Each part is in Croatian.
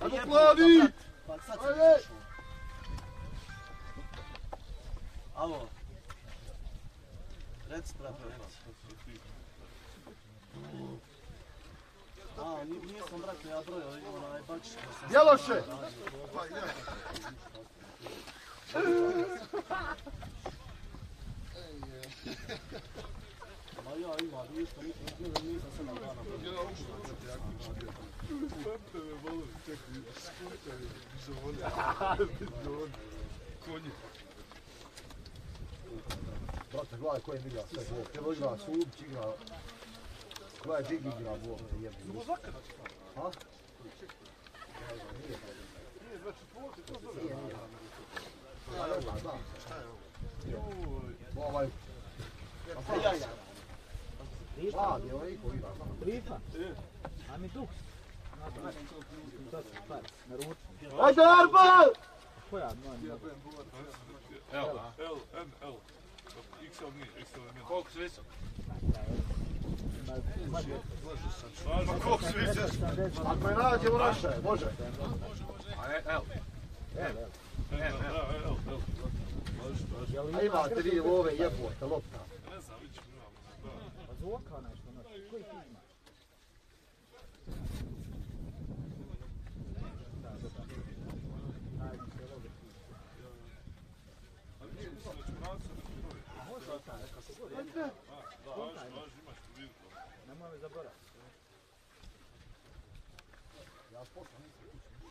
Ajmo plavi! Ajde! Alo. Reci, brate, reci. Nisam, brate, ja brojao onaj bačić. Jeloše! Ma ja imam, nisam se nam dana. Konji. Brate, gledaj ko je igra sve bol. Tjelo igra Subić, igra... Gledaj Digi igra bol. Zubo zakada će tamo. Ha? Nije 24, nije. Ja ne znam, znam. Šta je ovo? Ovaj... Mlad je ovaj Iko igra. Rifa? A mi duks? Ajde, Arbal! Koja man? L, N, L. XL nije, XL nije. Koliko su visok? Ma koliko su visok? Ako je nađemo naše, može. A je L. L. A ima 3 love jebote, lopta. Ne znam, vidit ćemo imamo. Pa zvoka nešto, koji ti ima? Nemoj me zaboraviti. Ja poslam nisam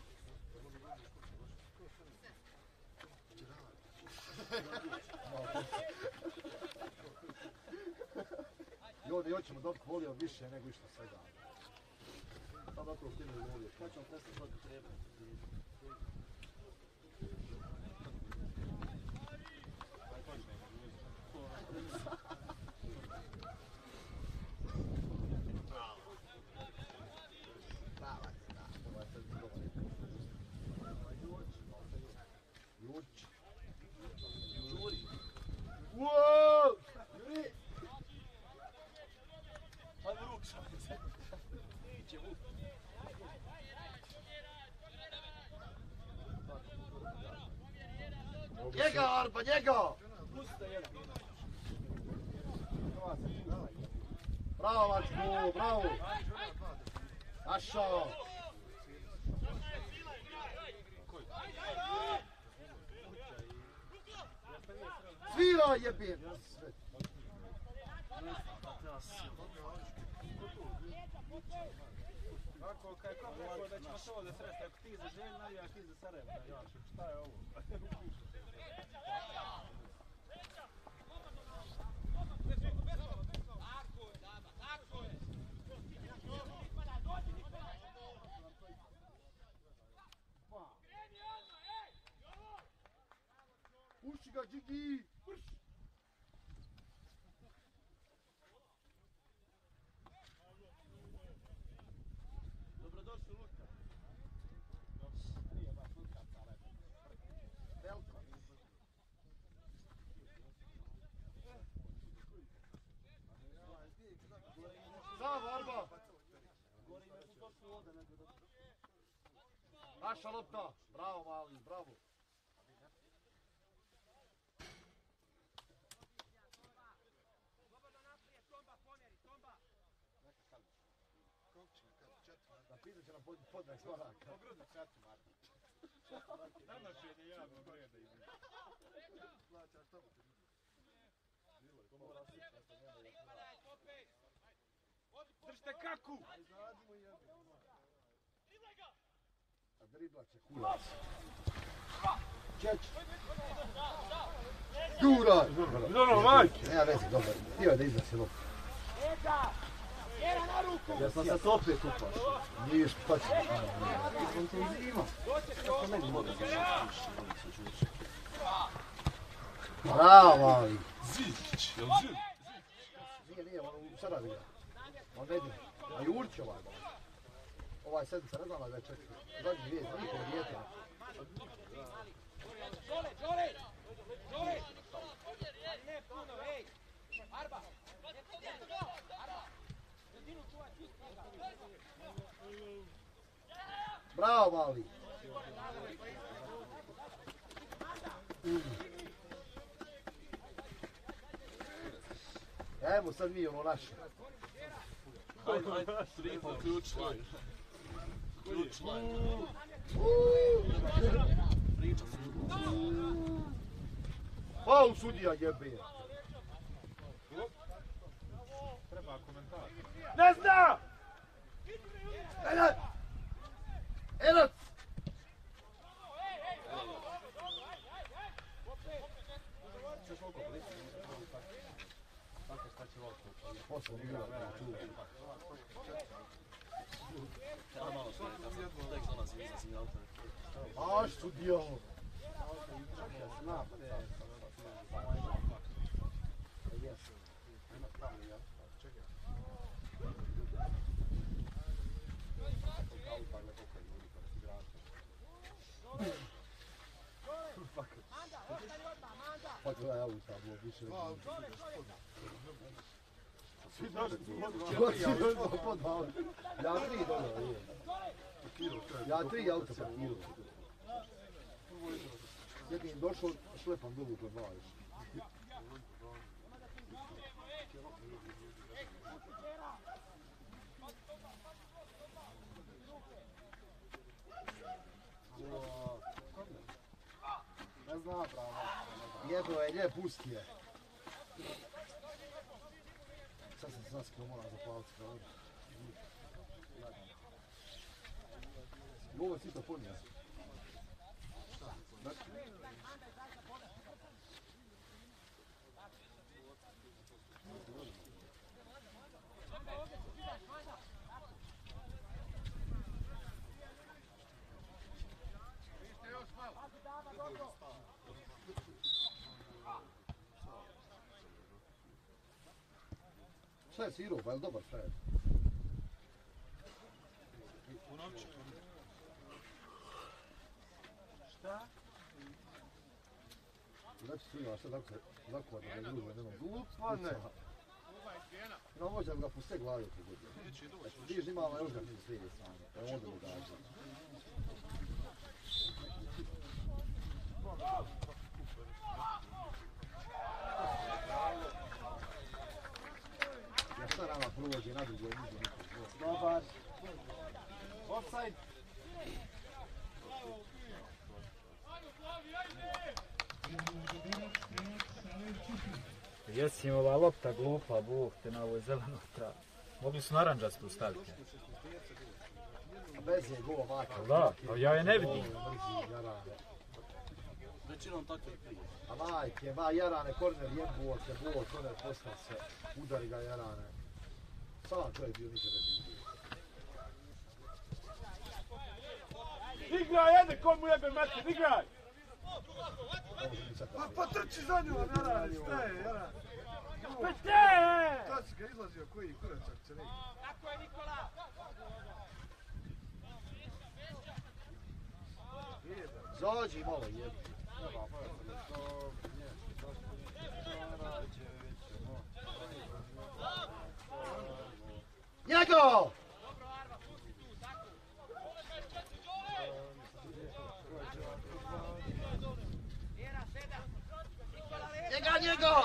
I ovdje hoćemo da volio više nego išta svega. Sad da to stinu i volio. Kad ćemo posle god treba. Wow! Juri! Ajmo ruku sam. Iće vuk. Njega, Arba, njega! Pustite jedan. Bravo, Mačku, bravo! Našao! Svira jebim! Ako kaj kako da ćemo se ovdje sresti, ako ti za Želj navijaš, ti za Sarajevo navijaš, šta je ovo? Puši ga, Džigi! Dobrodošli, Luka. Nije baš Luka, ali... Velko. Samo, Arba! Gori me su došli ovdje nego da... Naša lopta! Bravo, mali, bravo! Napisat će nam podnak smaraka. Pogrudno čatu, Marta. Danas je da javno breda i mi. Plaćaš tamo. Držite kaku! A dribla će kurac. Čeć. Guraj! Dobro, majke! Nema veze, dobro. Htio je da izlasi loptu. Ja sam se opet upaš. Nije šta će. On te izima. Kako meni mogu da zaštiš? Bravo, mali. Zidić, jel Zid? Nije, on u Sarajevu igra. On ne ide. A Jurć ovaj. Ovaj sedmica, ne znam da je četiri. Zadnji vijest, niko dijete. Ne puno, ej! Arba! Arba! Jedinu čuvaj, Bravo, mali. Evo sad mi ono naše. Ajde, tripa, ključ line. Ključ line. Priča se. Faul sudija jebe. Treba komentar. Ne zna! Enac! Enac! Posle igra, tu. Ja malo smeta, tek dolazim iza signalta. Aš sudija. Zna. Pa gledaj auta, bilo više. Svi došli su Podvali. Ja 3 dolje. Ja 3 auta parkirao. Jednim došao, šlepam dugu kod dva još. Ne zna pravo. Jedno je lijep pusti je. Sad sam se naskrio, moram za plavci. Ovo si to ponija. Šta je svirao, pa je li dobar frajer? Šta? Znači svirao, šta tako se zakladno da drugo jednom. Lupane! No možda ga puste glavi pogodio. Vidiš imala još ga ti slijedi sami, pa je onda mu gađa. Ja šta nama provođe na drugo, niđe nikog. Dobar. Offside. Jesi im ova lopta glupa, Bog te na ovoj zelenoj travi. Mogli su naranđastu staviti. A bez je gol maka. Da, ali ja je ne vidim. Mrzi, jarane. Većinom takve prije. A majke, jarane, korner jebuo se, buo, korner posla se, udari ga jarane. Sam čovjek bio nikada vidio. Igraj, jede, ko mu jebe metin, igraj! Pa trči za njom, jarane, šta je, jarane? Pete! Kad si ga izlazio, koji kuračak će neki? Tako je, Nikola! Zađi malo jebi. Njego! Njego!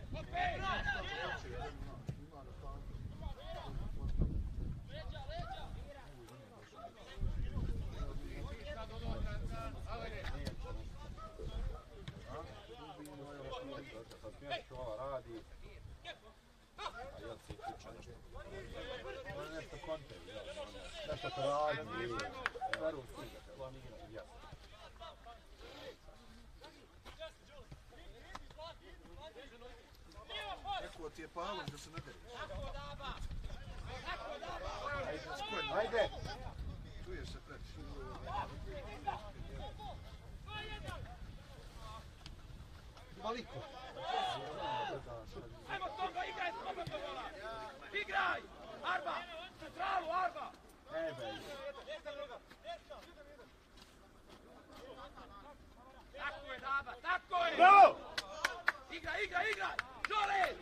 Nešto to radi. Rekao ti je Pavlov da se ne deriš. Ajde! Čuješ se preći. Maliko. Ajmo Toga, igraj slobodno gola! Igraj! Arba! Centralu, Arba! Tako je, Daba, tako je! Bravo! Igraj, igraj, igraj! Žole!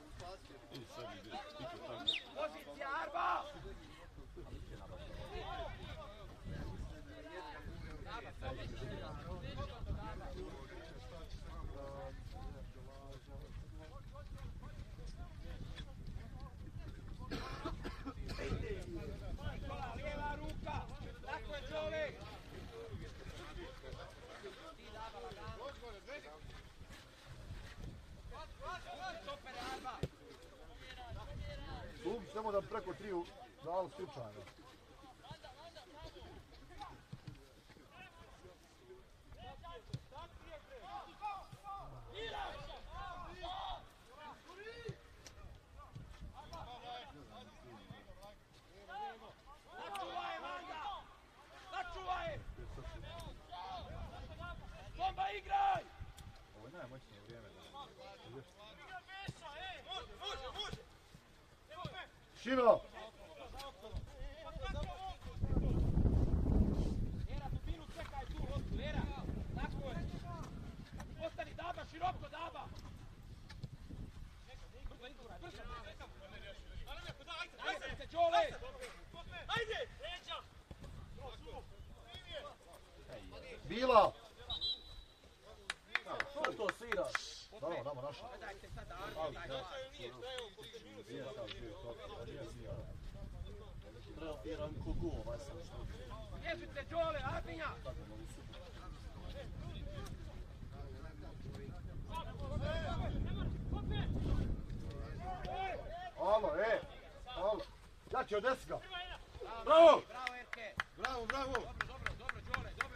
Pozicija, Arba! samo da preko 3 dali slučajno. Igraj! Ovo je najmoćnije vrijeme. Širo! Lera, Bubinu, čekaj tu loptu, Lera! Tako je! Ostani, Daba, široko, Daba! Ajde se, Đole! Ajde! Bila! Što to sviraš? Bravo, nama naša. Treba piram kogu ovaj sam što. Bježite, Đole, Arbinja! Alo, alo. Jači od deska. Bravo! Bravo, Erke! Bravo, bravo! Dobro, Đole, dobro!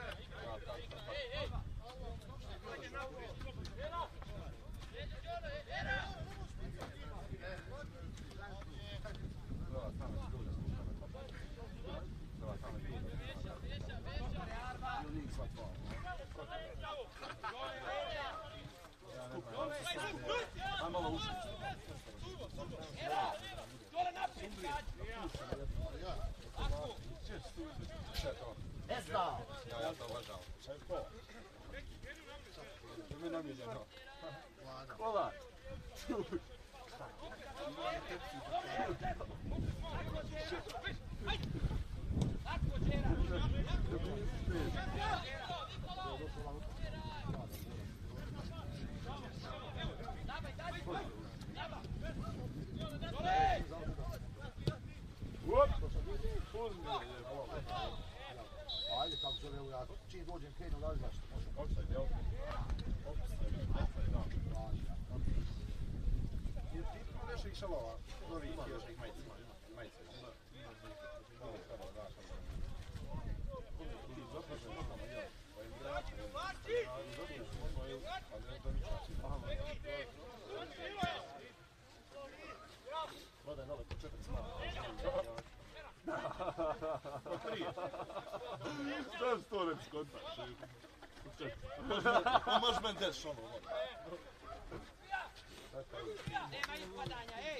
Aj malo uši. Đole, naprijed! Ne znam. Ja to uvažavam. Šta je to? To mi je namiljeno. Kola. Tako, Đera! Ajde, kako se evo ja, čim dođem krenu da zašto može. Offside, jel? I ti ima nešto ih šalova, novih još ih majica. Gledaj, nove, po 4 smala. Šta s to ne skontaš? Možeš meni deš ono. Nema ispadanja, ej!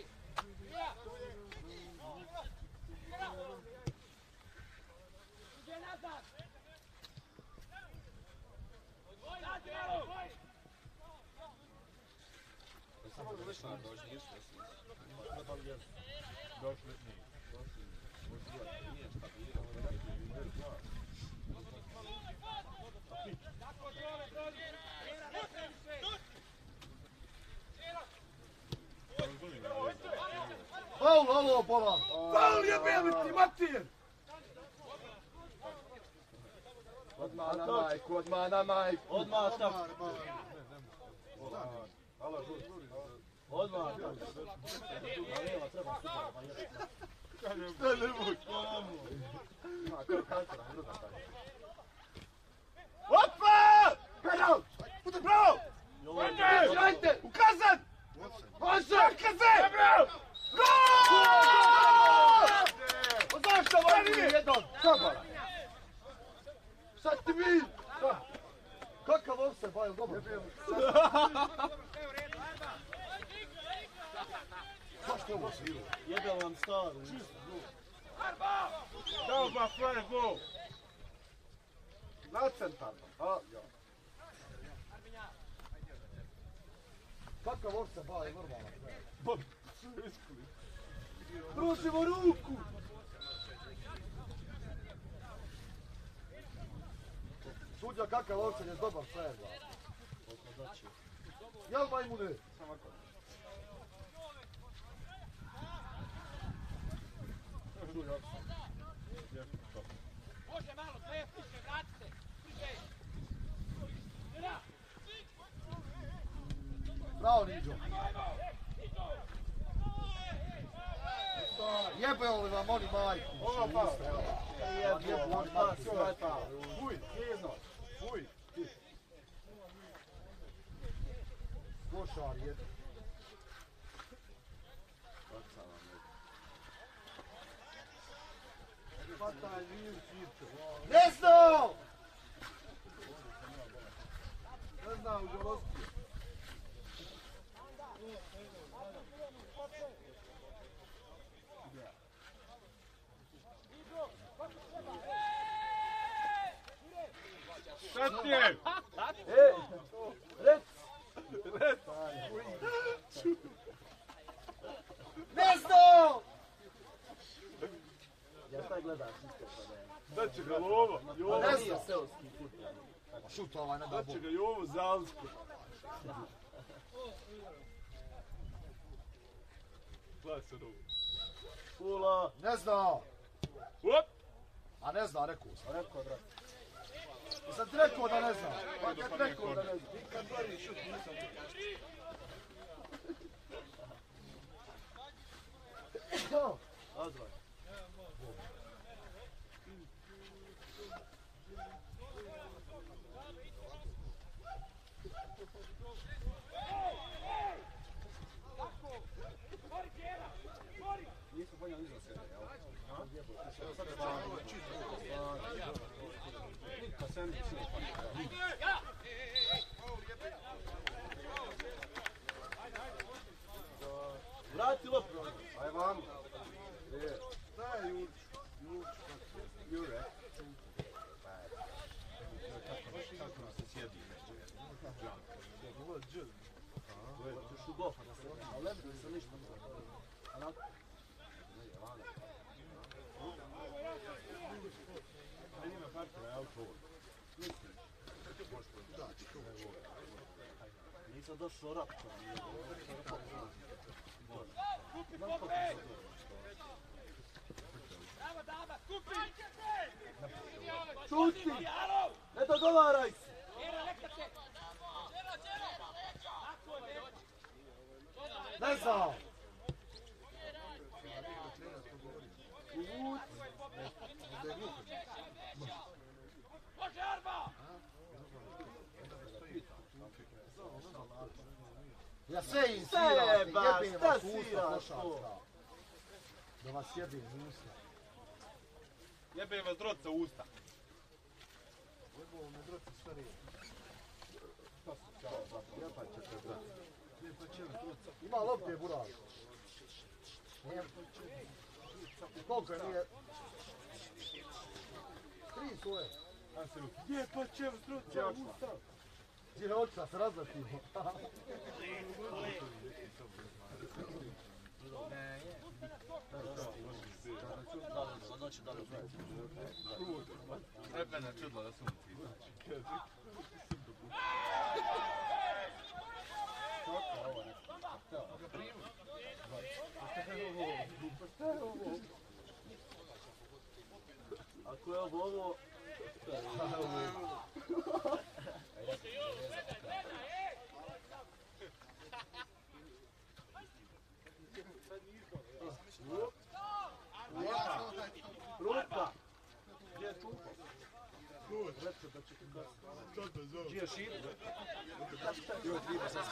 Iđe nazad! Zadnjelo! Samo da lično dođe, nisu Došli nije. Tako, Đole, dođi! Lera, ne previše! Faul, alo, Bolan! Faul je beliti, Matir! Odmah na majku, odmah na majku! Odmah tako. Alo, žuri. Odmah tako. Šta ne moć? Ima, to je kantera, druga tako. Opa! Penal! Bravo! Ajde, ajde! Ukazan! Može! Ukazan! Gol! Pa zašto vam nije jedan? Sabara! Sad ti mi! Kakav offside, ba, je li dobro? Zašto je ovo sviru? Jebel vam staru. Dao ba fraje gol! Na centar. A, ja. Kakav offside, ba, je normalno. Pružimo ruku! Sudja kakav offside je dobar frajer, ba. Jel, majmune? Može malo, sve piše, vratite! Piše! Lera! Bravo, Niđo. Jebe li vam oni majku? Ovo pa. Jebe oni majku. Fuj, krizno. Fuj. Košar jedan. Ne znam! Ne znam, u žalosti. Šatnje! Ne znam! Ja šta gledaš isto pa Da će ga Jovo, Jovo, Ne znam. seoski futbol. Šut ovaj, ne da da bol. će ga Jovo Zalsko. Gledaj se ruku. Pula. Ne znam. Hop! A ne znam, rekao sam. Rekao, brate. Jesam ti rekao da ne znam? Pa kad rekao da ne znam. Kad prvi šut nisam Azvaj. Nismo ponijeli iza sebe, jel? Nikad se ne čuo pa. Vrati loptu. Aj vam. Daj Jure. Kako nas se sjedi? Ćeš u gofa da se A lebno se ništa ne znam. Aj njima partija, ja to. nisam došao rapčan. Bravo, Dava, skupi! Šuti! Ne dogovaraj se! Ne znam. Može Arba! Ja sve im sviram, Seba, jebim šta vas usta sviraš to? košarska. Da vas jebim usta. Jebe vas droca u usta. Ima lopke, burak. Koliko je nije? 3 svoje. Je pa će vas droca u usta. Gdje je očna, se razletimo. Znači da li Srepena čudla da sunci. Ako je ovo... Rupa! Gdje je tupo? Reče da će ti kasno. Gdje je šit? Joj, triba sam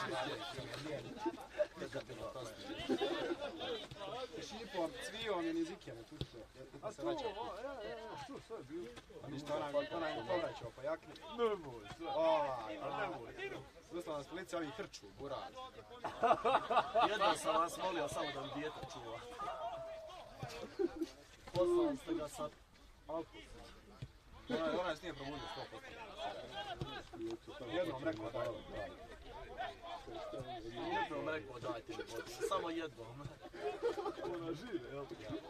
šipom, cvijom je nizike, ne tuče. A tu, tu sve je bilo. A ništa, onaj mu povraćao pa jakni. Nemoj, sve. Nemoj. Slušala nas policija, ovi hrču, burali. Jedno sam vas molio samo da mi dijete čuva. Poslali ste ga sa alkoholom. Onaj se nije probudio 100%. Jednom rekao da je ovo. Jednom rekao dajte mi vodu. Samo jednom. Ona žive, jel?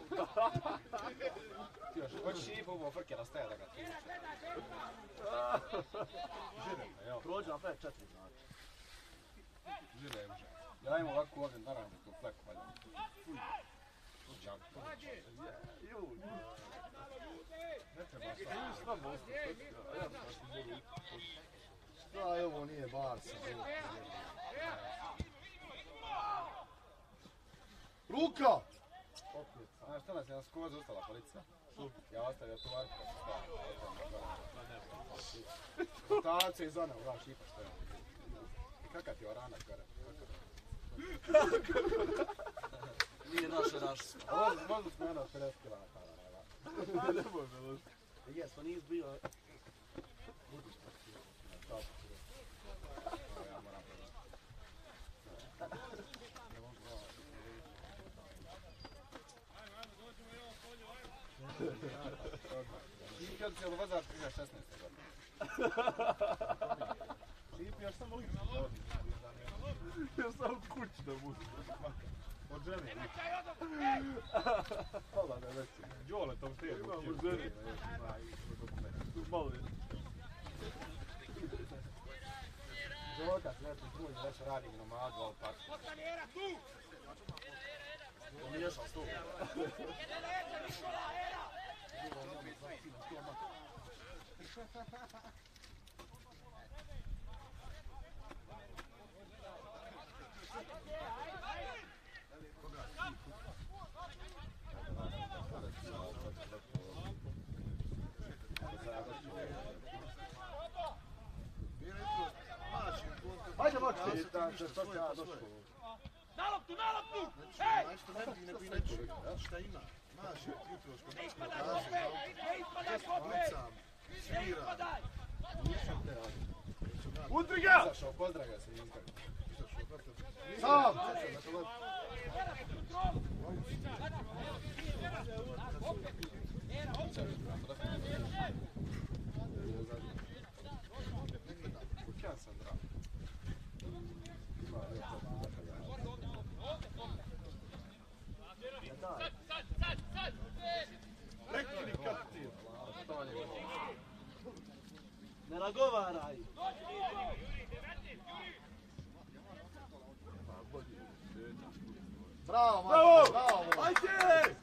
Ti još, hoćeš i pobo frke rastaje da ga ti. Žire, jel? Prođe na fek 4 znači. Žire je uže. Ja imam ovako ovdje naravno tu fleku, valjda. Ne treba šta. Ti s nama ostati, a ja baš ne mogu. Šta je ovo, nije Barca. Ruka! Znaš što nas je na skoro zaustavila policija? Ja ostavio tu varku pa se stavio. Rotacija iz ona, ura šipa što je. I kakav ti oranak gore? Nije naše naš. Možda smo jedno 50 km. Nemoj me ložiti. Jesmo, nis bio. Ja moram Šipi od cijelu vozač prije 16. godine. Šipi još samo lično. Ja sam kući da budu. Od žene. Hvala da je veći. Đole tom tijedu. Imamo žene. Malo je. Đoka, sreću, truj, već radim nomadu, ali tako. Umiješao s tu. Hajde moći da se to ja došlo. Na loptu! Hej! Šta ima? Maš, jutro što Ne ispadaj kopej! Ne ispadaj! Udri ga! Izašao, pozdravlja se Inter. Sam! Kućan sam drago. Prekini kad ti. Ne nagovaraj. Bravo, Marko, bravo! Ajde!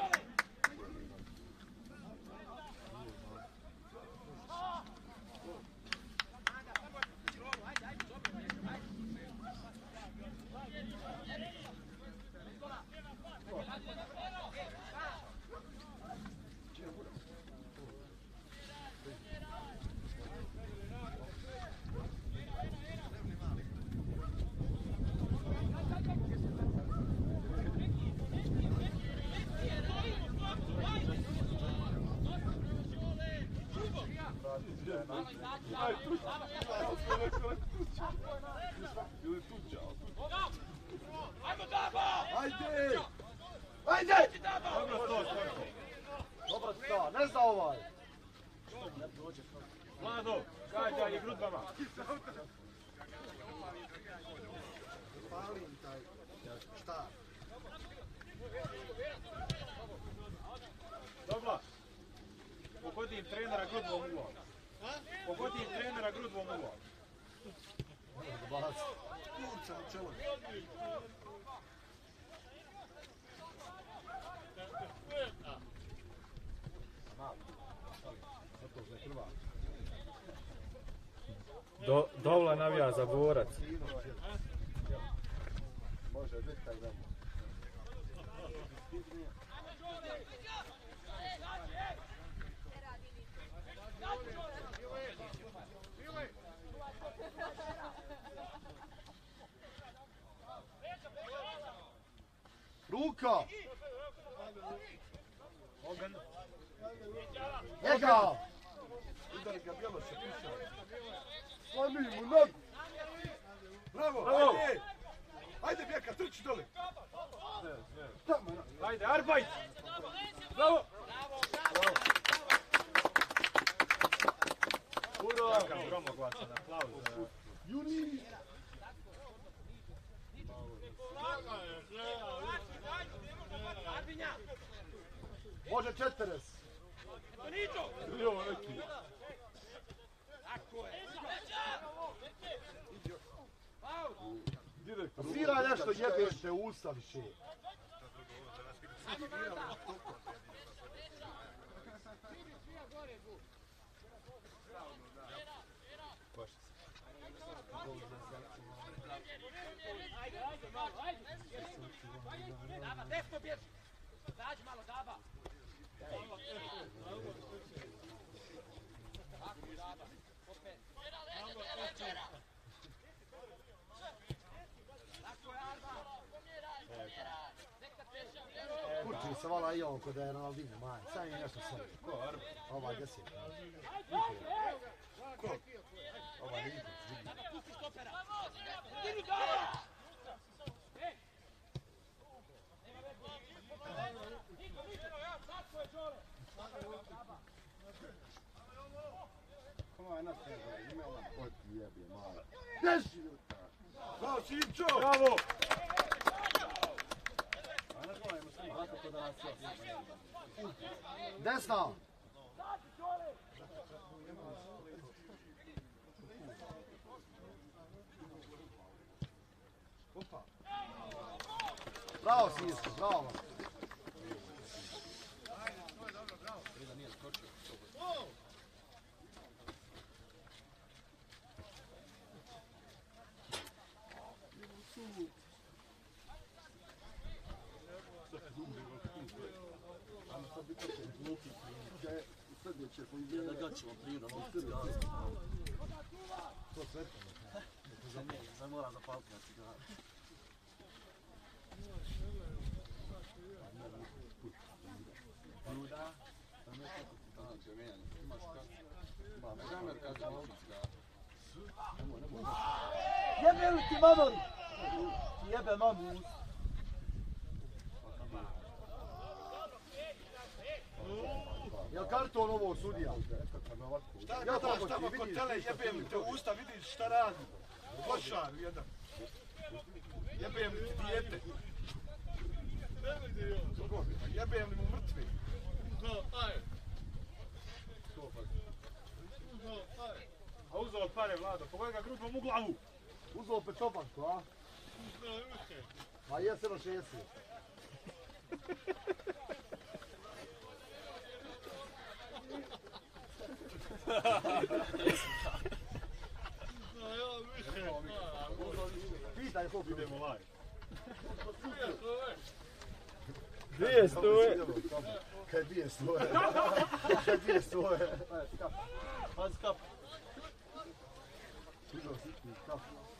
Aj, tuđa. Ili tuđa. Ajmo Dabo! Ajde! Ajde! Dobro ti to, ne zna ovaj! Vlado, gađaj je grudbama. Palim taj, šta? Dobro. Pogodim trenera grudvom uglom. Pogodim trenera grudvom uglom. Kurca na čelo. Dovla navija za borac. Može biti tak da. Ruka! Ogan. Njega! Udari ga bijelo se piše. Slami mu nogu! Bravo, Bravo. ajde! Ajde, Bjeka, trči dole! Ajde, Arbajt! Bravo! Uro! Kakav gromoglasan aplauz. Juni! Arbinja! Može 40! Tonito! Ili ovo neki? Tako je! Direktor. Svira nešto jebeš te usta više. Dava, desno bježi! Zađi malo, Daba. Tako, Daba. Opet. Tako je, Arba. Kurči se vala i on kod je Ronaldinho, maj. Sam je nešto sve. Ko, Arba? Ovaj deset. Ko? Ovaj Nikos. Daba, pusti stopera. Dinu, Daba. Come on, not fair, you know what? Oj ti jebje, maj. Deši ljuta. Bravo, Simčo! Bravo! Desna. Bravo Sisko, bravo. Da ga ćemo prirodno, To sve. sad moram zapaliti na cigaru. Jebe li ti mamon? Jebe mamu. Jel karton ovo sudija? Šta gledaš tamo kod tele, jebem li te u usta, vidiš šta radi? Košar jedan. Jebem li ti dijete? Jebem li mu mrtvi? A uzeo pare, Vlado, pogledaj ga grudvom u glavu. Uzeo petobanku, a? Ma jesi na 60. Pitaj koliko idemo live. Dvije stoje. Kaj dvije stoje? Kaj dvije stoje? Pazi kap. Uzeo sitni kap.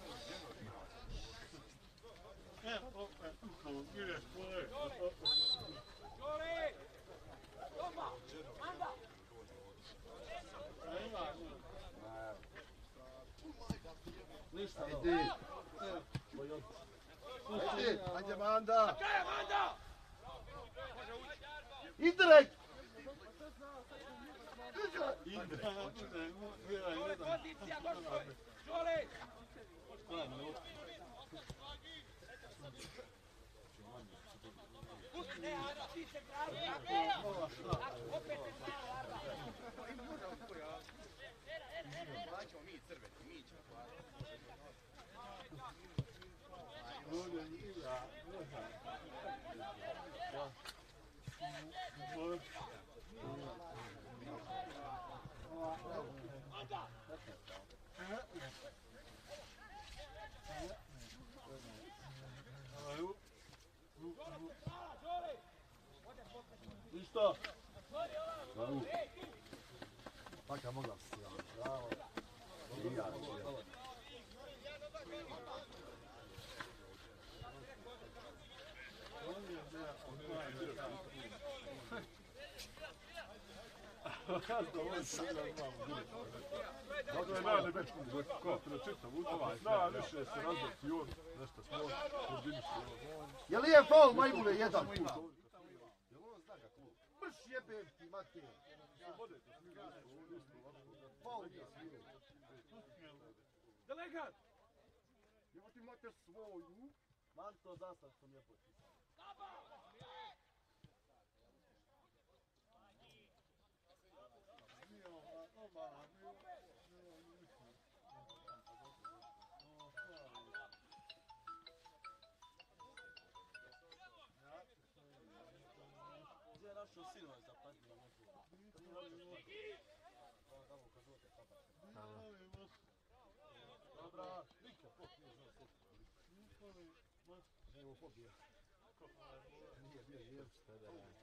Joli! Toma! Manda! Ništa, Idi. Idi, ajde Manda. Kaj je Manda? Idrek! Kondicija, gospod! Joli! Pusti, Arba, ti se pravi, tako? Tako, opet se pravi, Arba. Ništa. Taka mogla si ja. Bravo. I ja. Zato je najlepečku, ko prečita utakmicu, zna više se razbiti on, nešto smo koordinišli. Je li je faul majmune jedan put? Mrš jebem ti mate. Faul je smio. Delegat! Evo ti mate svoju. Manto zastavcu mi je potpisao. Gdje je našao Silva za patnju? Dobra, Rika, Evo pobija. Nije bio jev. Šta da radim?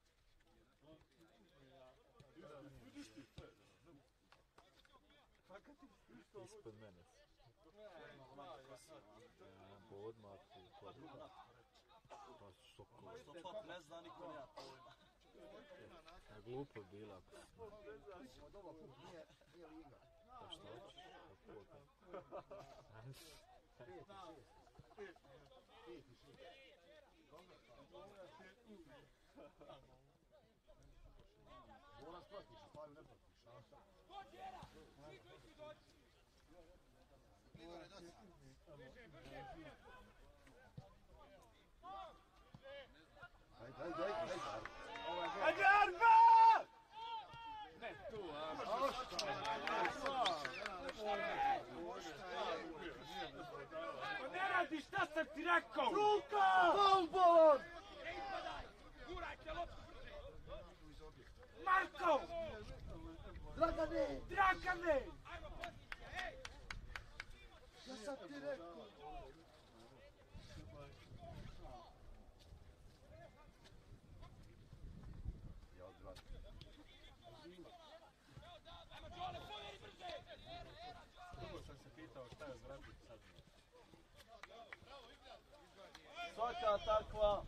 Ispod mene si. Po odmaku, kvadru. Pa sokolo. Što top ne zna, niko nema pojma. Glupo bila ako si. Od ova put nije liga. Pa što hoćeš? Pa Pet i šest. Boras pratiš, Paju ne pratiš. Daj. Ajde, Arba! Ne tu, Pa ne radi, šta sam ti rekao? Ruka! Bombon! Ne ispadaj! Gurajte loptu brže! Marko! Dragane! Dragane! Ajmo pozicija, ej! Ja sam ti rekao. Ja odvrat. Ajmo Đole, povjeri brže! Dugo sam se pitao šta je odvratiti sad. Svaka takva!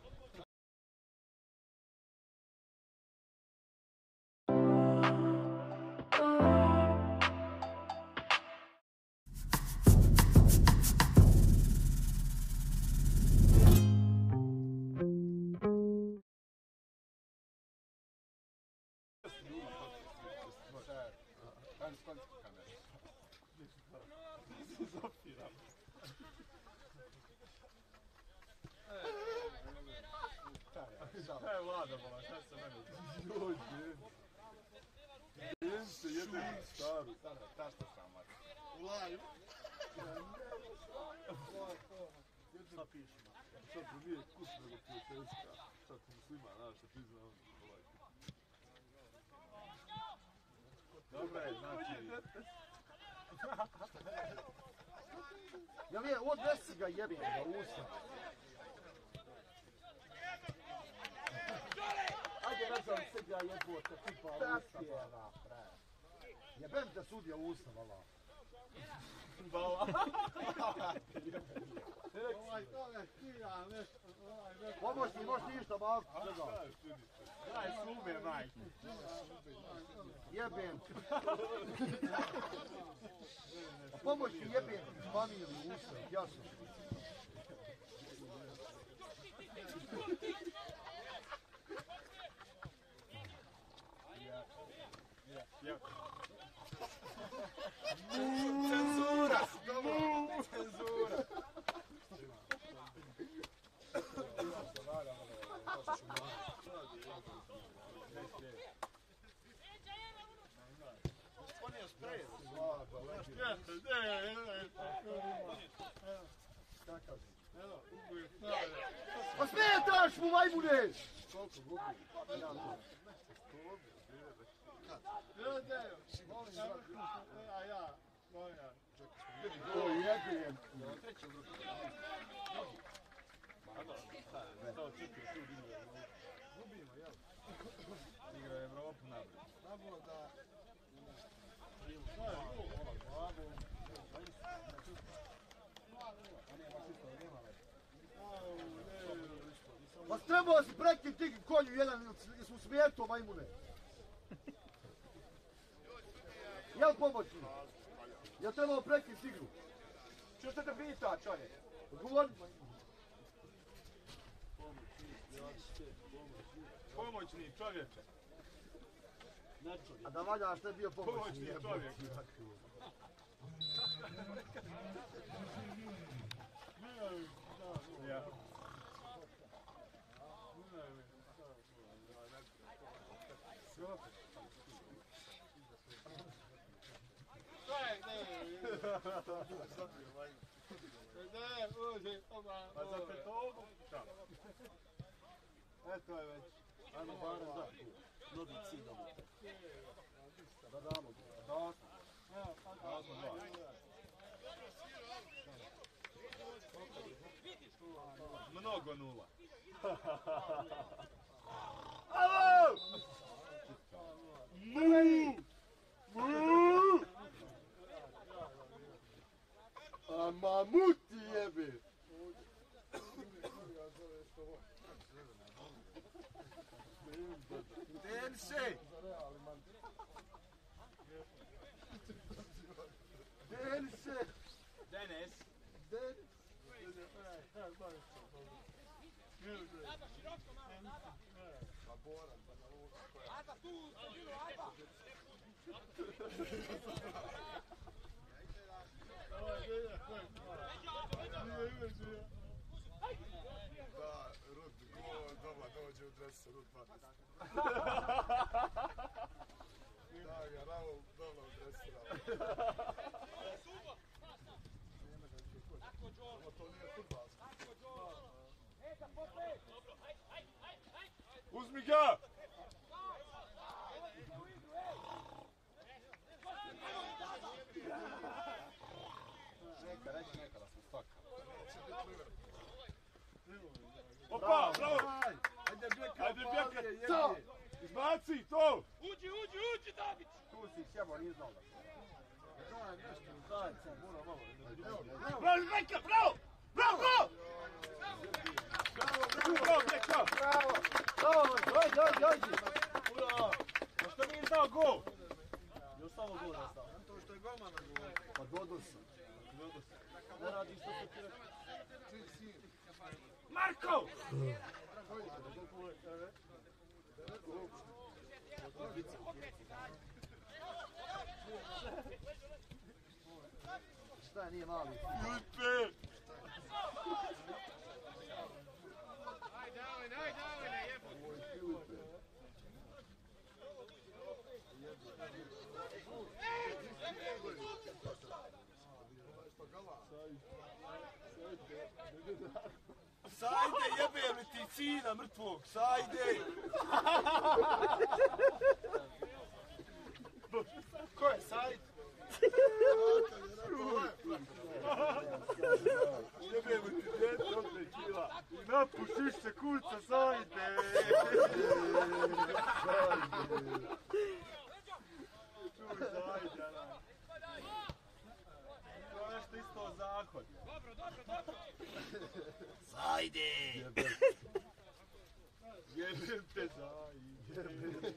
Šta je vlada bola, šta se meni? Joj, jem se jednu staru. Tašta sam, Marko. U laju. Šta piše? Sad to nije kus nego prijateljska. Sad muslima, znaš što ti znam. Dobro je, znači... Jel je, odnesi ga jebim ga usta. Ajde, ne znam se ga jebote, tipa usta, bala, bre. Jebem te sudija usta, bala. Bala. Pomoćni, možeš ništa, Marko, čega? Daj slume, majke. Jebem. Pomoćni jebem familiju usta, jasno. Cenzura! Cenzura! On je sprejen. Pa smetaš mu, majmune! Koliko gubi? A ja, moja. O, jebem. To čuti, tu gubimo, jel? Igra Evropu naprijed. Nabilo da... Pa trebao si prekti ti konju jedan, jesu smijeto, majmune. Jel pomoćni? Jel trebao prekti igru? Ču što te pita, čovjek? Odgovori. Pomoćni čovječe. A da valjaš ne bio pomoćni. Pomoćni čovjek. Ja. Pa za Tetovu? Šta? Eto je već. Ajmo barem da. Novi cilj dobro. Da damo. Da smo dva. Mnogo nula. Alo! Mu! Mu! A mamut ti jebe! Dense! Dense! Denis. Arba tu, Danilo, Arba! Da, Rud, doma dođe u dresu, Rud 12. Da ga, Raul, doma u dresu, Raul. Ovo to nije futbalsko. Uzmi ga! Opa, bravo! Ajde, Bjeka! Izbaci to! Uđi, Davić! Tu si sjebo, nije znao da. Bravo, Bjeka, bravo! Bravo! Bravo, Bjeka! Bravo! Bravo, dođi! Pa što nije dao gol? Jel samo gol da stao? To što je golman na gol. Pa dodo sam. Ne radi što se ti rekao. Marko! Šta nije mali? Filipe! Oj, Filipe. Sajde, jebem li ti sina mrtvog, sajde! Ko je Sajd? Jebem li ti djete od 5 kila i napušiš se kuca, sajde! Čuj, sajde, ana. To je nešto isto zahod. Sajde! Jebem te, Sajde!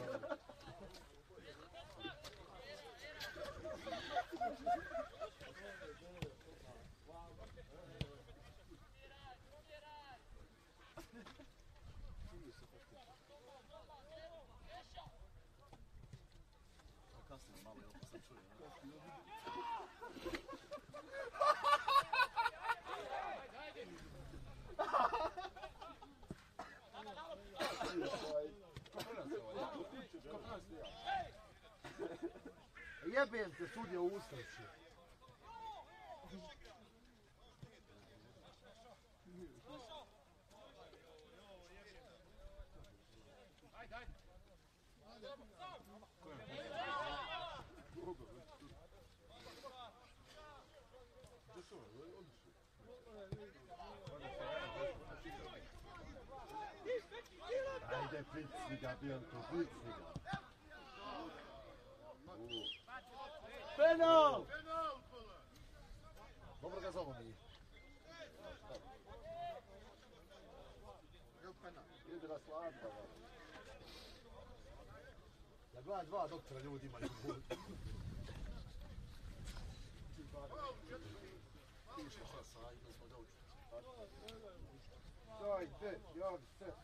Kasnije malo, jel pa sam čuo. Jebem te sudija u Ustaši. Ajde, plicni ga, Bianco, plicni ga. Penal! Dobro ga zalomi. Ide na sladba. Ja gledam dva doktora ljudi imaju. Sajde, javi se.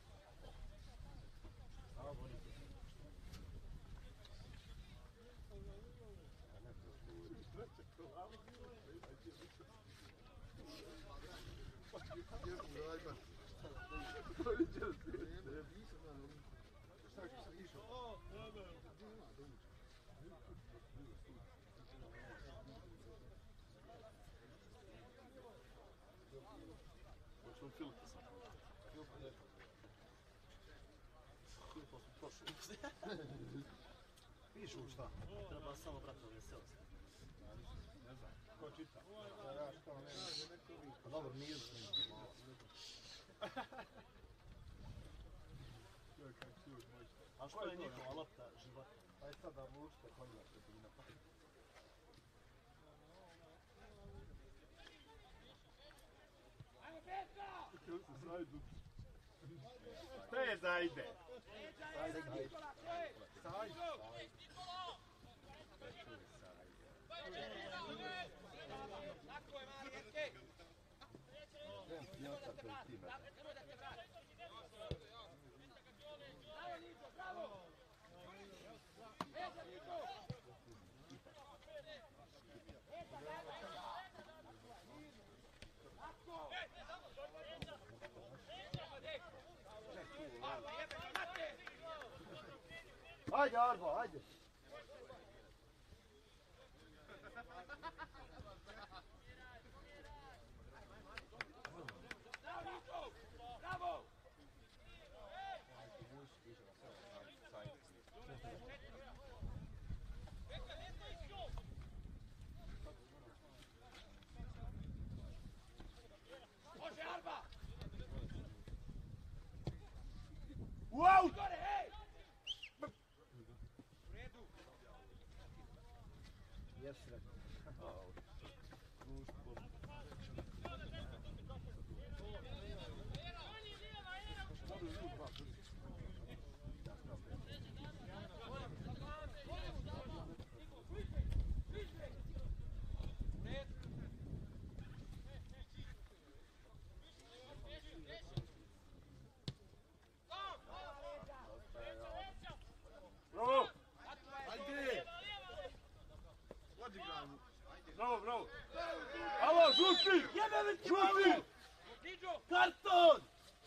Hoćemo Filipa sam. Filipa su prošli. Pišu šta? Treba samo brati ove selce. Ne znam. Ko čita? Pa dobro, nije To je njihova lopta života. Aj sad da odlučite konja što ti na pamet. Šta je zajde? Ajde Arba, ajde. Bravo! Može Arba! Wow! Gore, hej! U redu. Jesre. Bravo! Ajde! Odigrajmo. Bravo, bravo! Alo, žuti! Žuti! Diđo! Karton!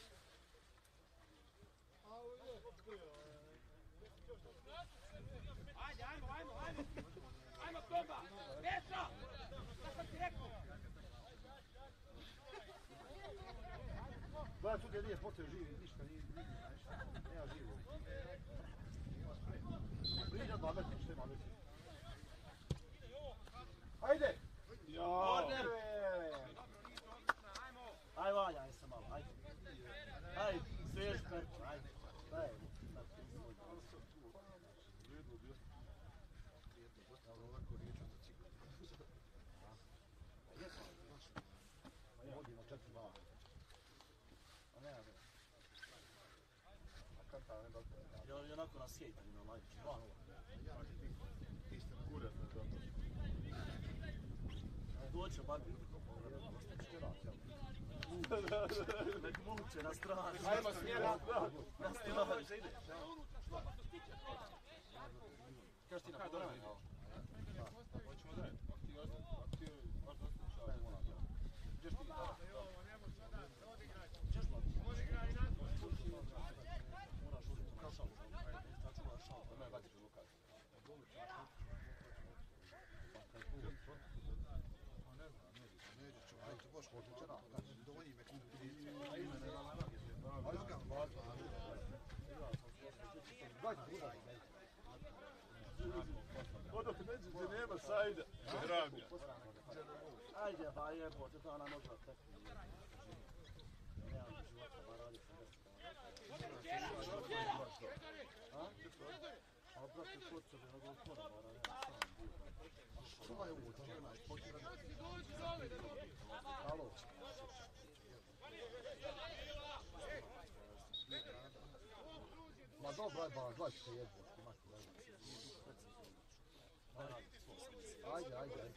Ajde, ajmo! Ajmo, Tomba! Petra! Šta sam ti rekao? Gledaj, tu gdje nije potrebno živi, ništa, nije ništa. Nema živo. Bliža 2 metra, što ima već. Ajde! Korner! Aj Vanja, aj se malo, ajde. Aj, svež perče, ajde. Daj, Vodimo 4-2. A nema već. A kanta ne dobro. I onako nas hejtali na live. 2-0. Doće, babi. Nek muče na stranu. Ajmo smjena. Na stranu. Kaš ti na podranje? Hoćemo dalje. Ti možda ostaviš Gdješ ti gitara? Moraš uzeti na šal. Sačuvaš šal. Ne, baciš u Lukas. Neđe ću, ajde, boš hoću će nam. Znači, dovolji me kupiti. Ajde ga, gledajte, gledajte. Odok neđe gdje nema sajda. Žeramija. Ajde, ba jebote, to ona možda tekne. Nemam života, ba radi sam a brate, kod se bi nego uspora, ba radi sam. Što je ovo, to je naš potreban. Halo. Ma dobro, ajde, gledaj se jedno. Ajde, ajde.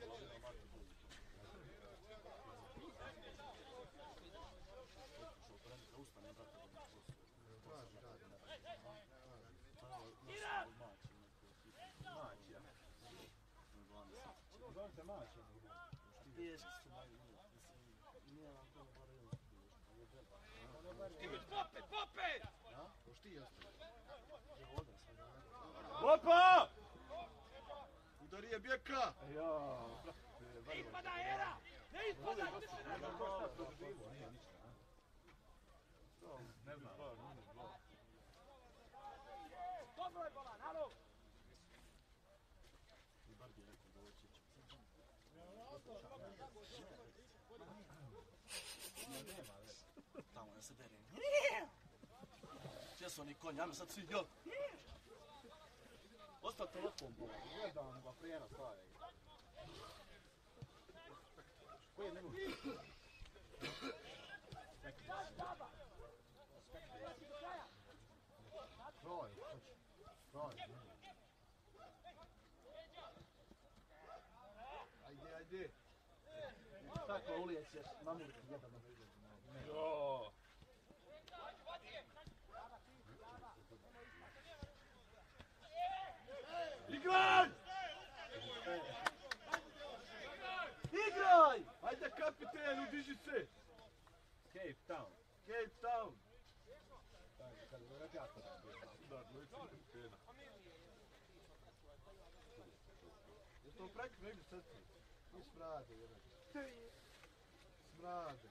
Zovite mače. Teški su mali, mislim, nije vam to bar Pope! Ko šti jeste? Opa! Udari je Bjeka! Ne ispada Era! Ne ispada! Ne znam. Dobro je bolan, alo! Tamo ja se berem. Gdje su oni konji, ajme sad svi, jel? Ostav telefon, bola. Gledam ga prijenos stavlja. Koji je minut? Troj, hoće. Troj. Ajde. Tako ulijećeš, mamurki jedan. Jo. Igraj! Igraj! Ajde kapitenu, diži se! Cape Town. Cape Town! Da, dvojica kapitena. Je to preko negdje srce? I smrade, jedan. Smrade.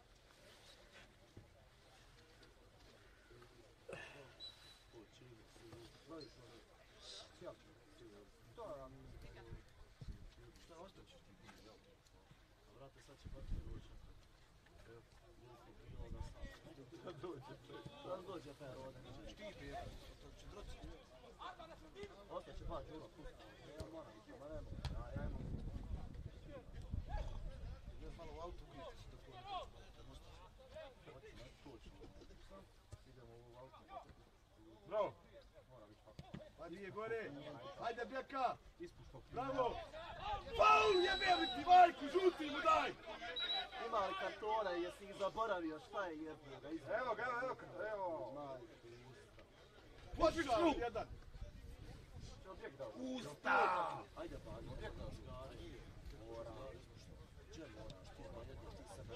Šta ostaćeš ti bilo, jel? A vrate, sad će Batir doći. Sad dođe per ovdje. Štipi jedan, to će droći. Ostaće pa, Đuro, pusti. Ja moram, ma ne mogu. Ja imam. Ideš malo u auto, ugrijete se dok ovdje. Hoću, ne, točno. Idemo u auto. Bravo! Mora biti pa. Ajde, gore! Ajde, Bjeka! Ispušta. Bravo! Faul, jebe li ti majku, žuti mu daj! Ima li kartona, jesi ih zaboravio, šta je jebno? Evo ga, evo. Počkaj, jedan! Usta! Ajde pa, ajde. Mora. Če moraš, ti ma jedno, ti sebe.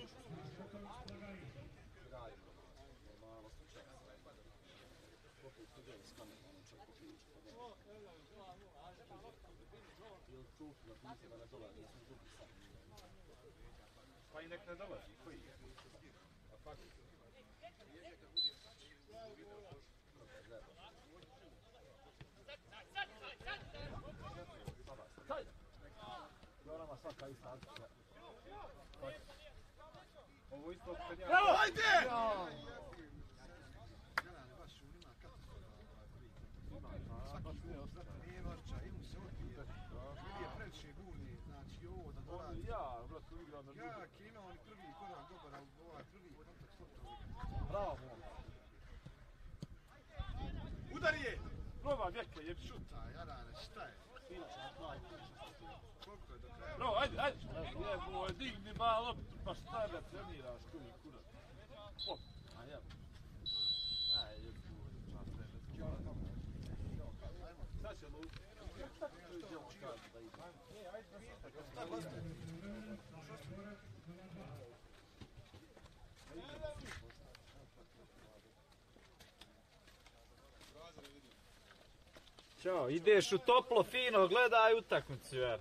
Daj, malo slučaj. Poput studijeli s kamerom, ono čak popijući po njemu. Ili tu, na pizze da ne dolazi, ja sam dubi sam. Pa i nek ne dolazi, koji je? A fakt. Jorama svaka ista akcija. Ovo isto kad ja... Bravo, ajde! Nije vrča, imu se odbije. Ili je previše gulni, znači ovo da doradi. Ja, brat, igram na drugu. Jak je imao oni prvi korak dobar, ali ovaj prvi kontakt fotovi. Bravo, mom. Udari je! Proba, Bjeka, jeb šut. Šta, Jarane, šta je? Inače, na kraju. Koliko je do kraja? Bro, ajde! Jebo, digni malo, pa šta da treniraš tu i kurac. Pop. A jel? Ajde, Sad će luti. Šta, goste? Ćao, ideš u toplo, fino, gledaj utakmicu, jer.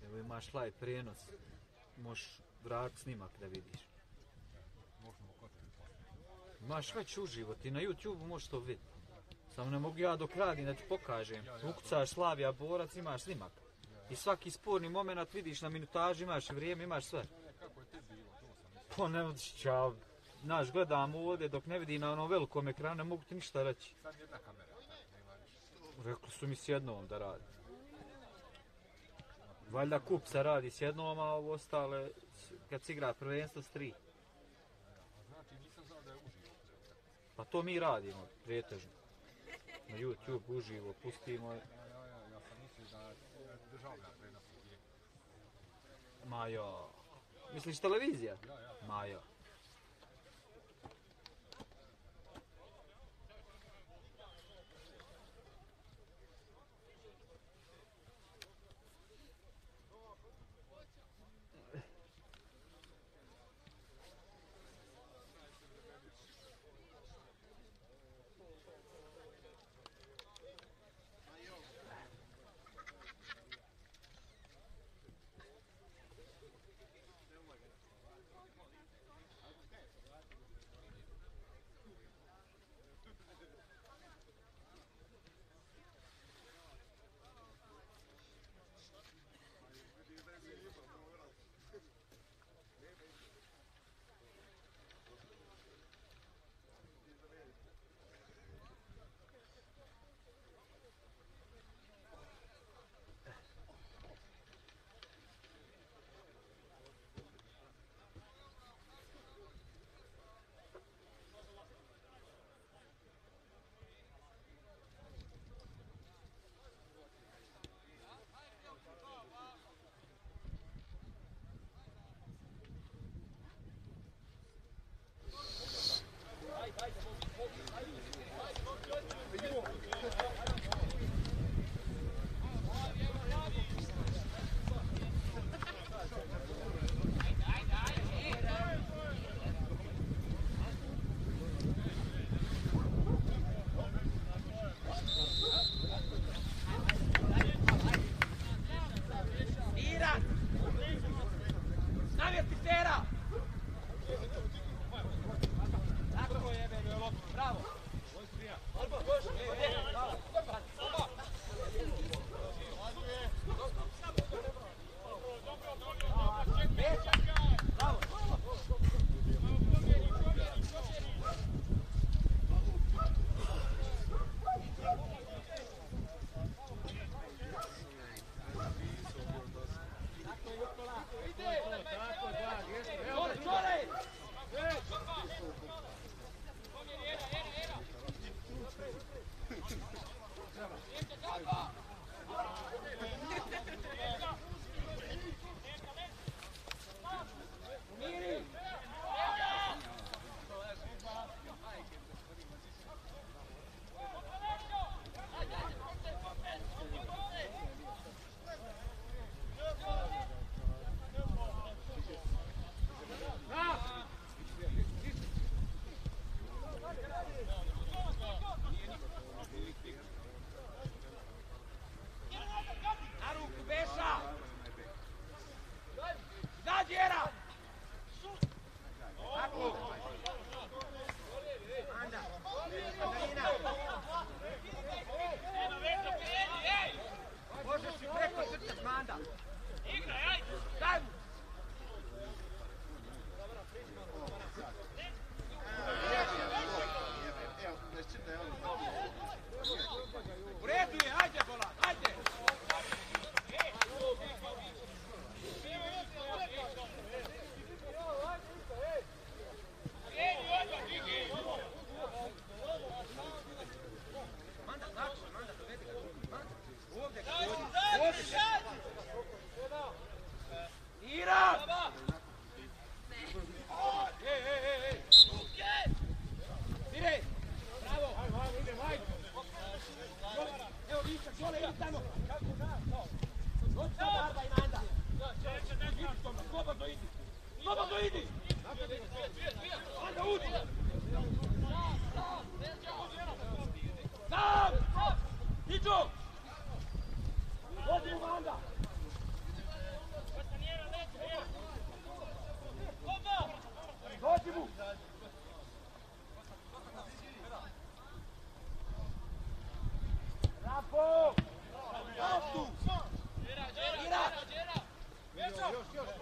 Evo imaš live prijenos, možeš vratiti snimak da vidiš. Imaš već uživo, ti na YouTube možeš to vidjeti. Samo ne mogu ja dok radim da ti pokažem. Ukucaš Slavija Borac, imaš snimak. I svaki sporni moment vidiš na minutaži, imaš vrijeme, imaš sve. Pa ne, čao. Znaš, gledam ovdje dok ne vidi na onom velikom ekranu, ne mogu ti ništa reći. Rekli su mi s jednom da radi. Valjda kup se radi s jednom, a ovo ostale, kad se igra prvenstvo s 3. Pa to mi radimo, prijetežno. Na YouTube uživo pustimo. Ja sam mislio da je državna prenos. Ma ja. Misliš televizija? Ma ja.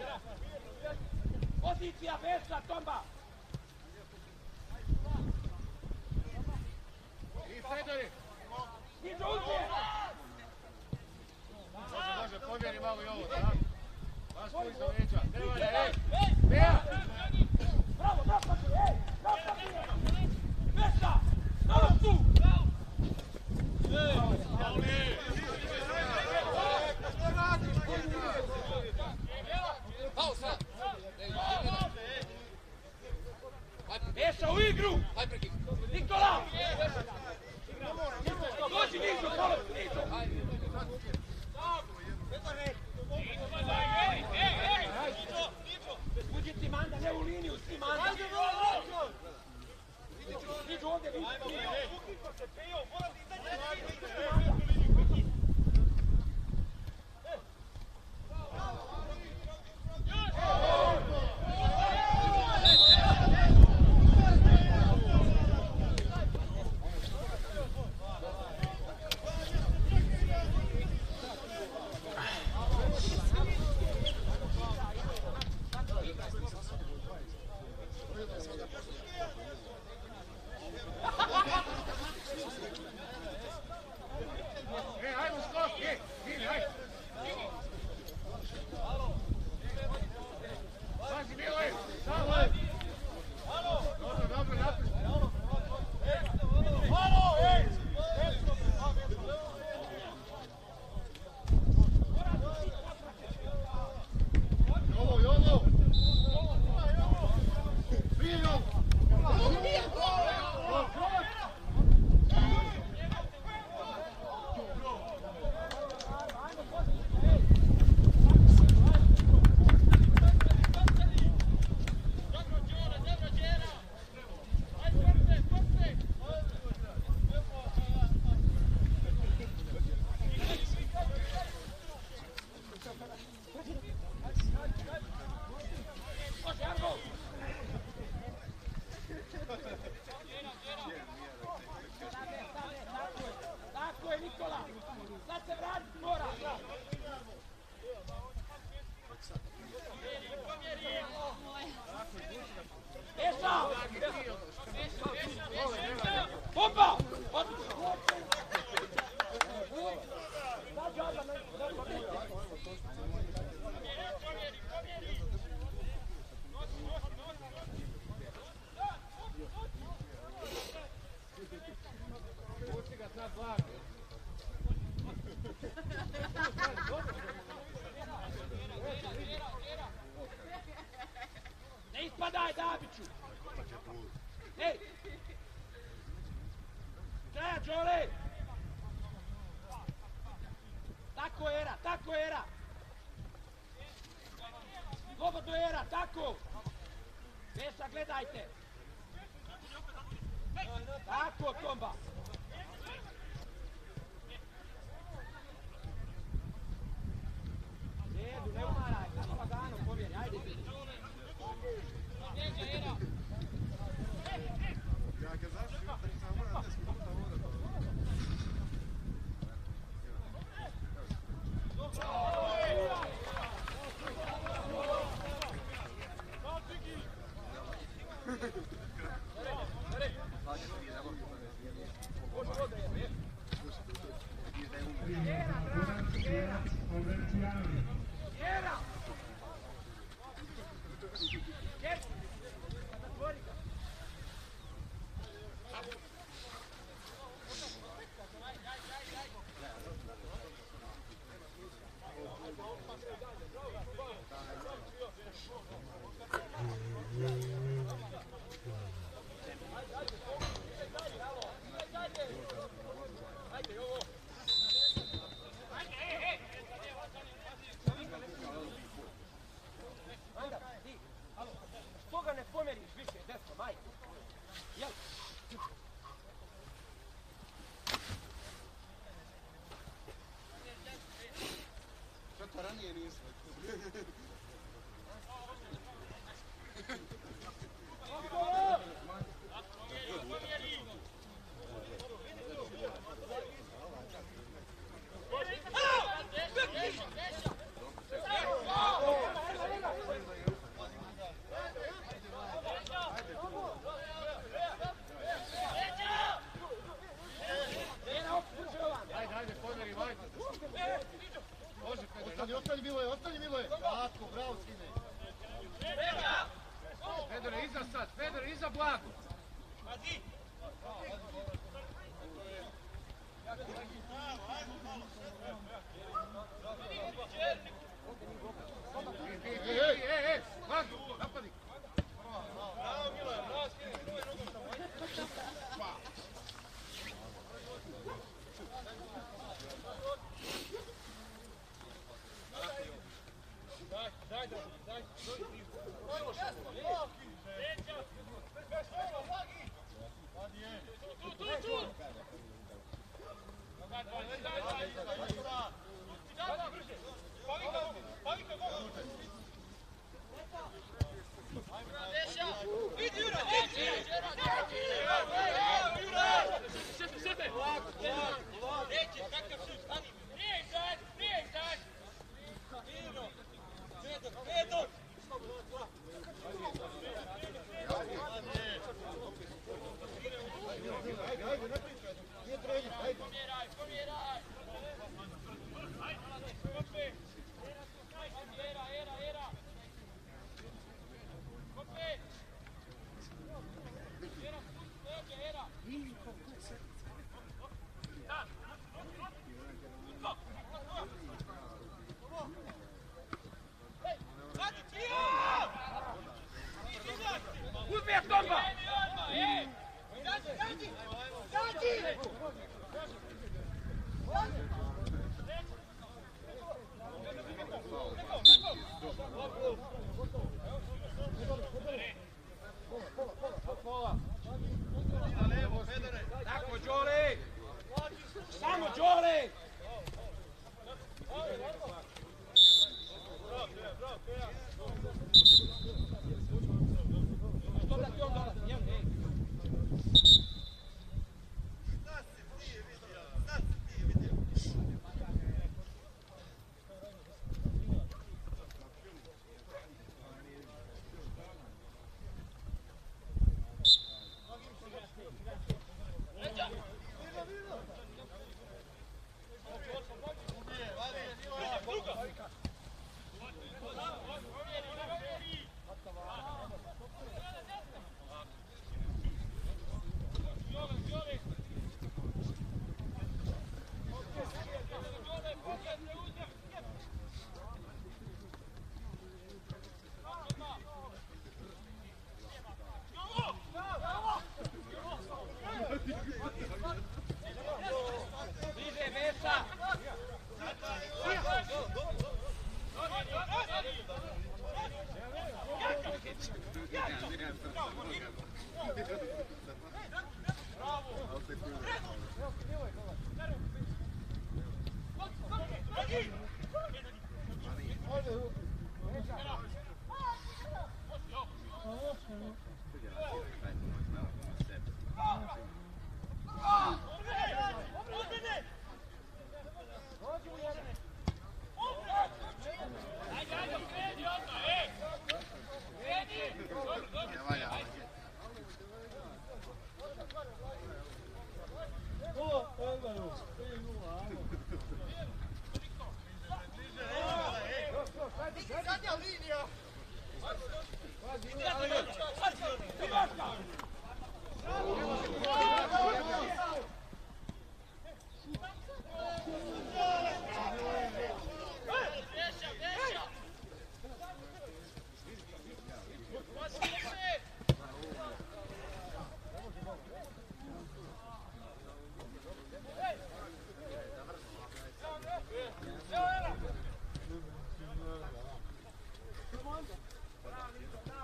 Pozicija Besa, Tomba! I Fedori! Niđe uzije! Može, pomjeri malo i ovo, da? Baš koji se veća. Ne valja, ej! Beja! Bravo, napad je, ej! Napad je! Besa! Stava tu! Besa u igru! Nikola! Dođi nižu, polovi nižu! Uđi Manda, ne u liniju, svi Manda! Niđu ovdje, niđu! Tako je, Nikola! Sad se vratiti mora! Esa! Bomba! Ne ispadaj, Dabiću! Ej! Kraja, Đole! Tako, Era, tako, Era! Slobodno, Era, tako! Besa, gledajte! Tako, Tomba! Jedu, ne umaraj, samo lagano pobjeri, ajde! Ja ga zašto samo na 10 minuta voda. Toga ne pomeriš više, desno, majke. Jel? Što to ranije nismo? ostani Miloje. Tako, bravo sine. Fedore, iza sad, Fedore, iza Blago. Ej, Blago, napadi. Uzmi je Tomba! Tako, Đole! Samo Đole!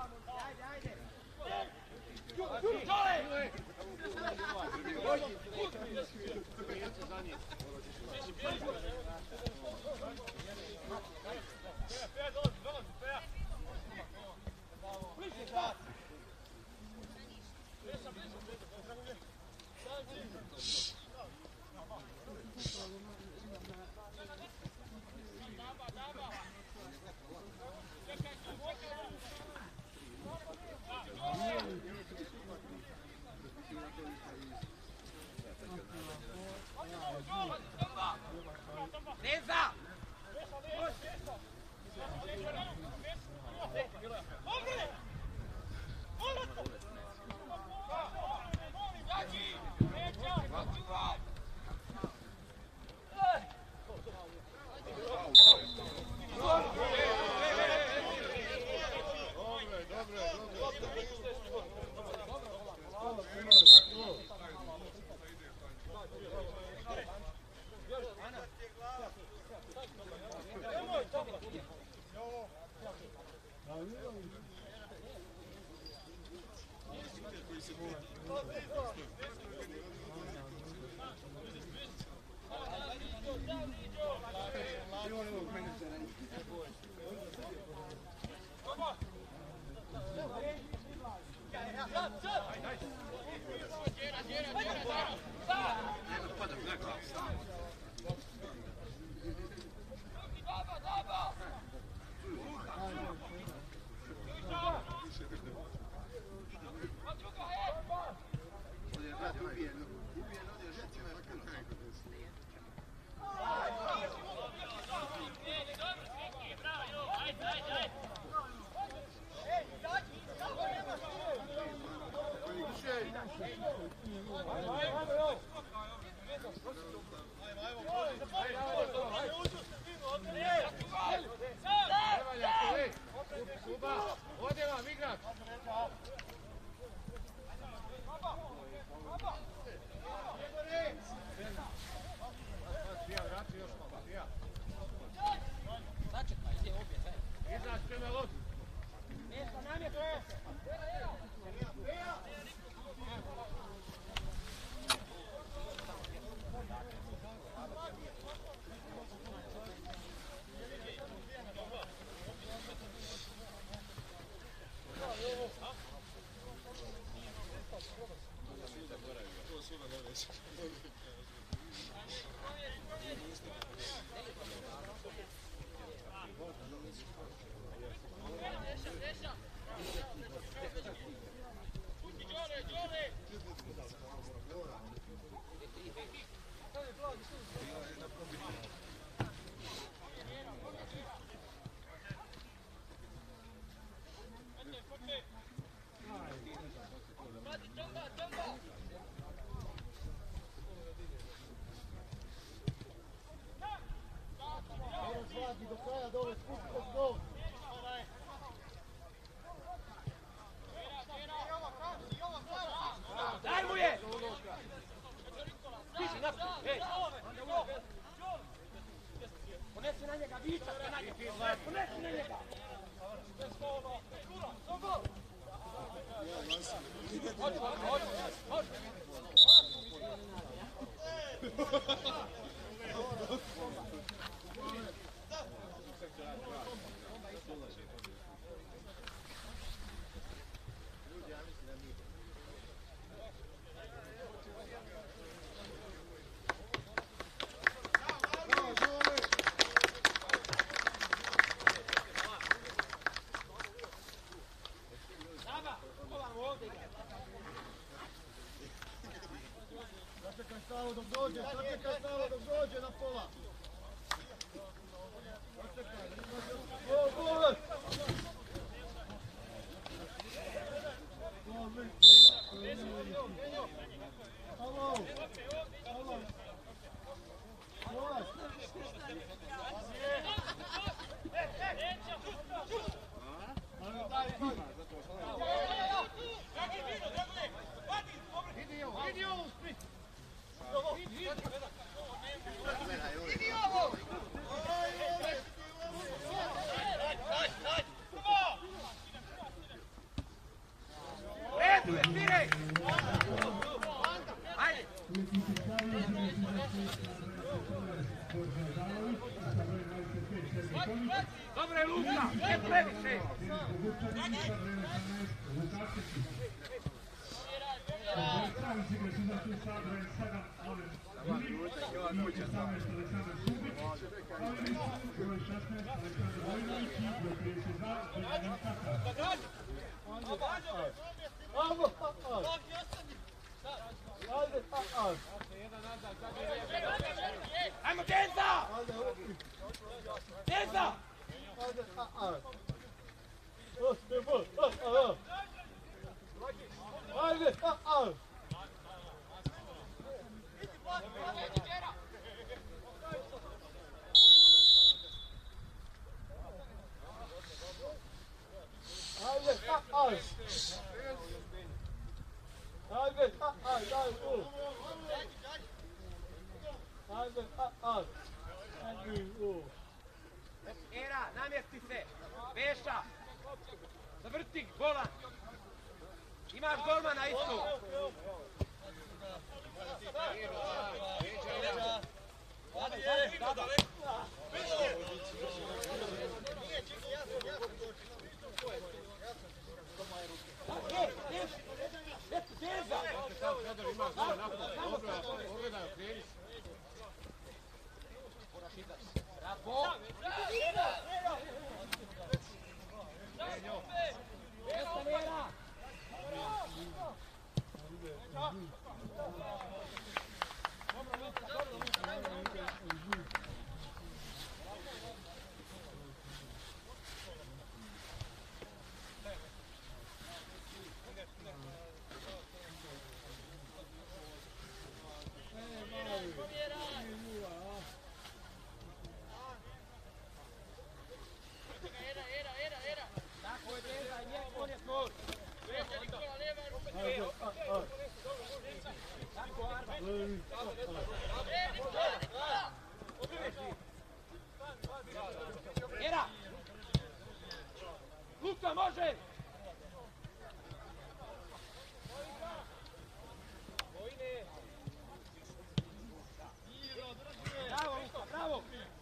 Đole! Do kraja dole, spustog dole. Daj mu je! Stiži naprijed, ej! Ponesi na njega, viča se na njega! Ponesi na njega! Sačekaj stalo dok dođe na pola. Dobro je Luka, ne previše! Ajmo, Denza! Denza! Era, namjesti se! Veša! Zavrti golan! Imaš golmana isto! Mjera! Luka, može! Bravo, Luka, bravo!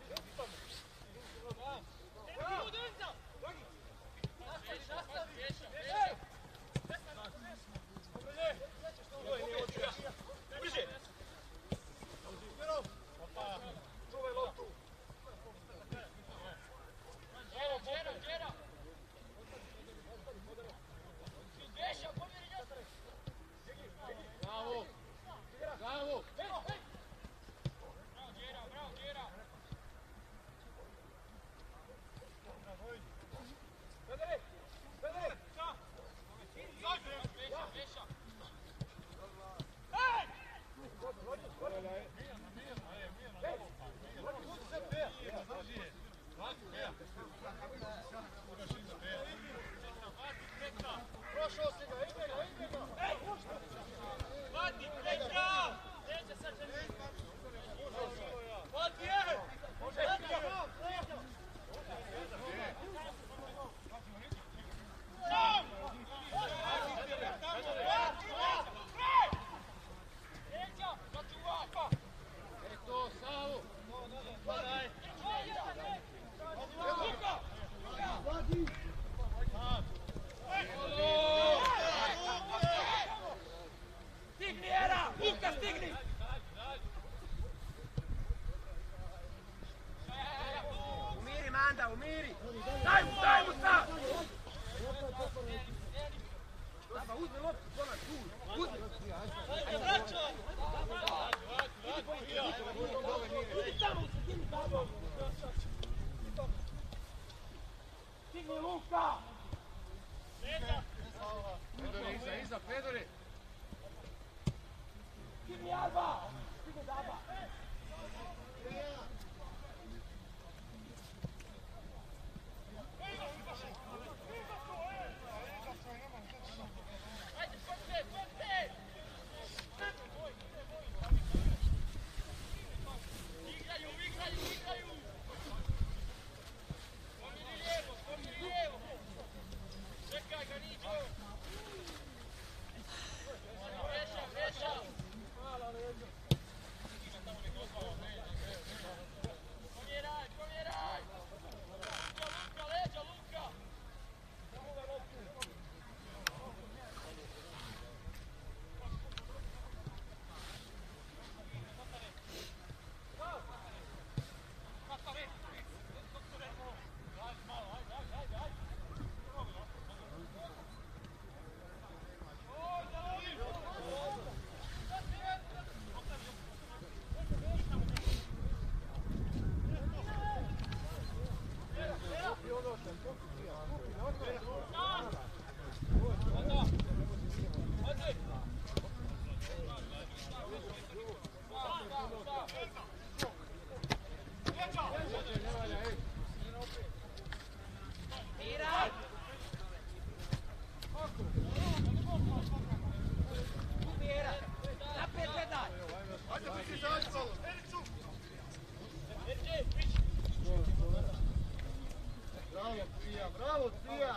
Bravo, Tija!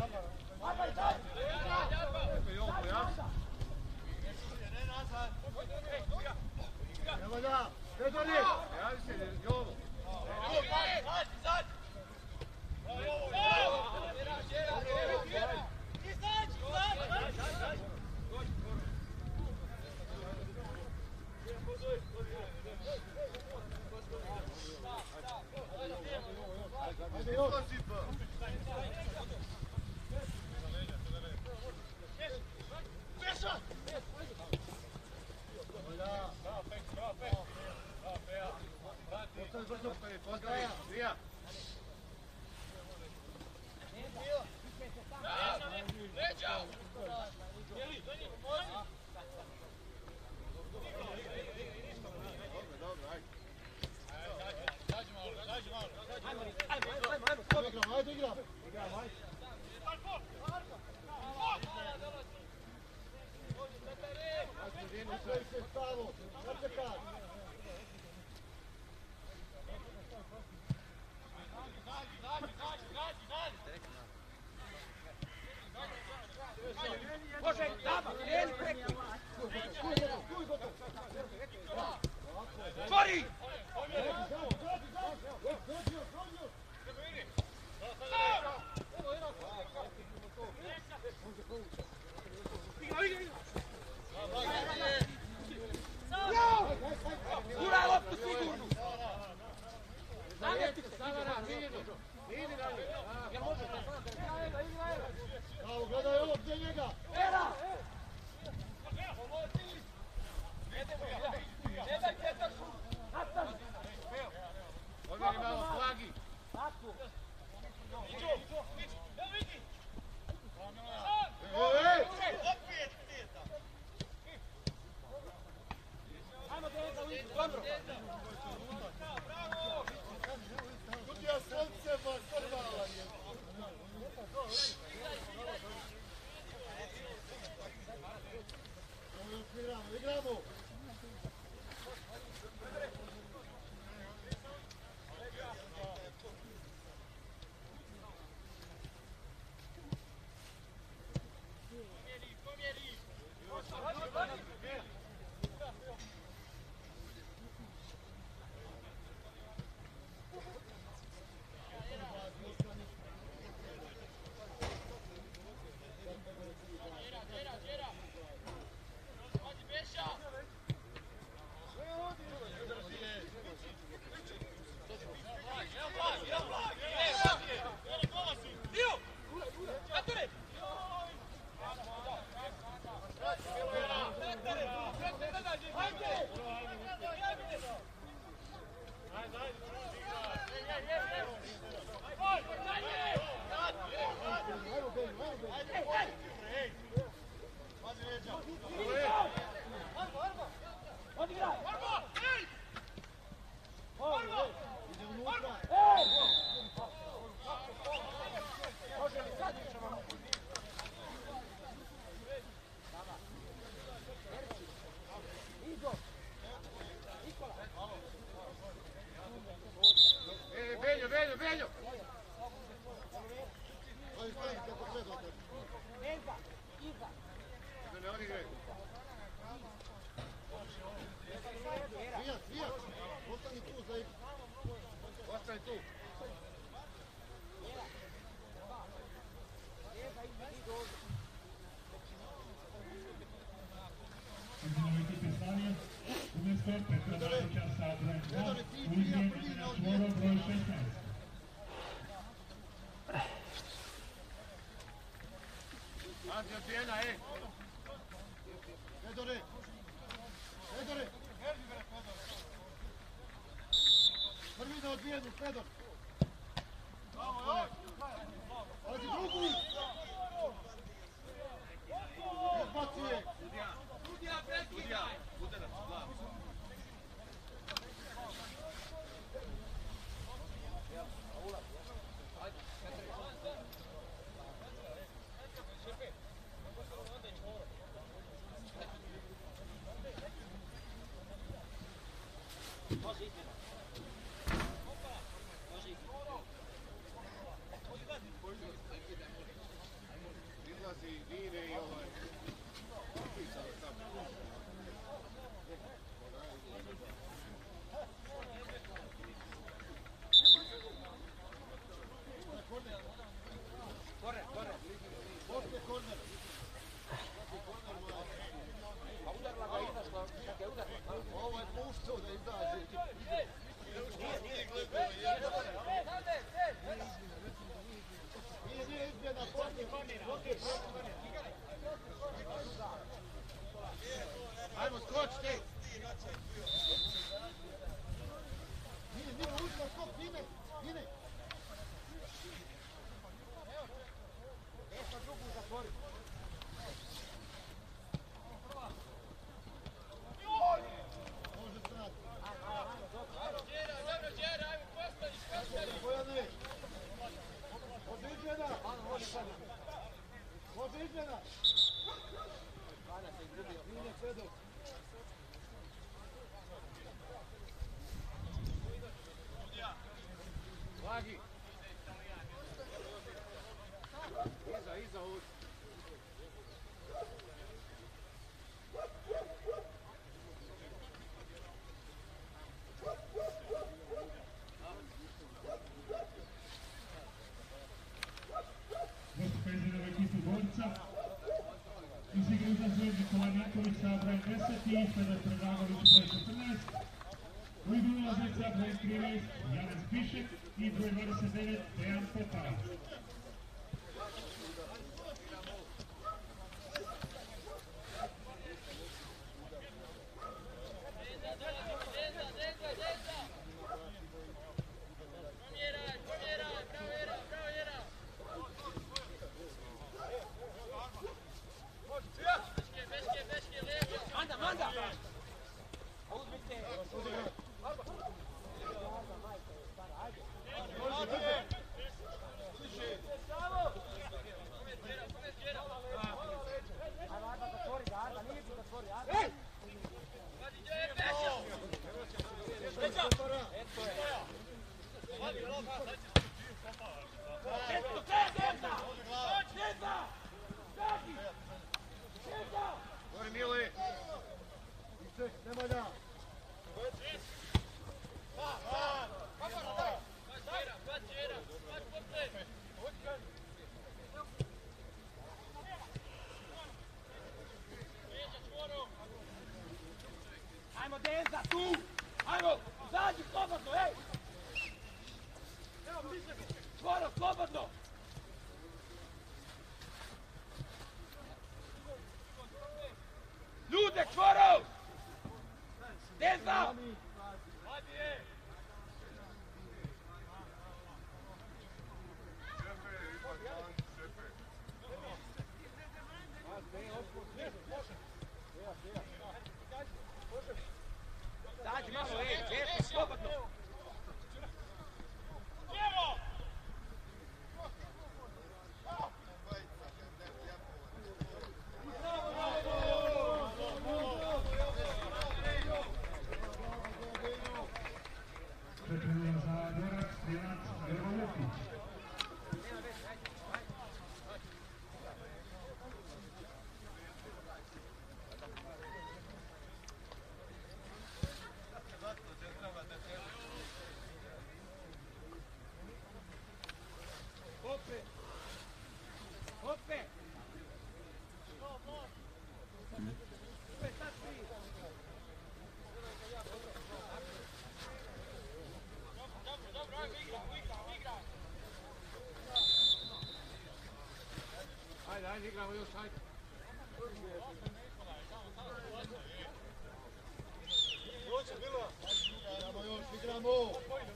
Evo da, Fedori! Javi se, Jovo! Ajde, Josipa! Ajde, igram! Napravi se stavo, načekaj. Može, dama, kreni preko. Tvori! Guraj loptu sigurnu! Namjeti se, Bravo, gledaj ovo, gdje njega? Era! Odmah malo flagi. Kutija srce, pa srbala je. Igramo. Veljo! Ne odigraj. Svijat, ostani tu za igru. Ostani tu. Umjesto Petra Bajića sa brojem 2, uđe na čvoro broj 16. Pazi odbijena, Fedore! Prvi na odbijenu, Fedor! Pazi drugu! Izbacuje! Sudija, prekidaj! Ivica. Iz igre izlazi Nikola Ninković sa brojem 10 i Fedor Predragović broj 14. U igru ulaze sa brojem 13 Janez Pišek i broj 29 Dejan Popara. Ajmo Denza, tu! Ajmo! Zađi, slobodno, ej! Čvoro, slobodno! Ljude, čvoro! Denza! Zađi malo, ej, slobodno! Četvrlo za Gorac, Strijelac, Grboljetić. Ajde, igramo još, ajde. Igramo!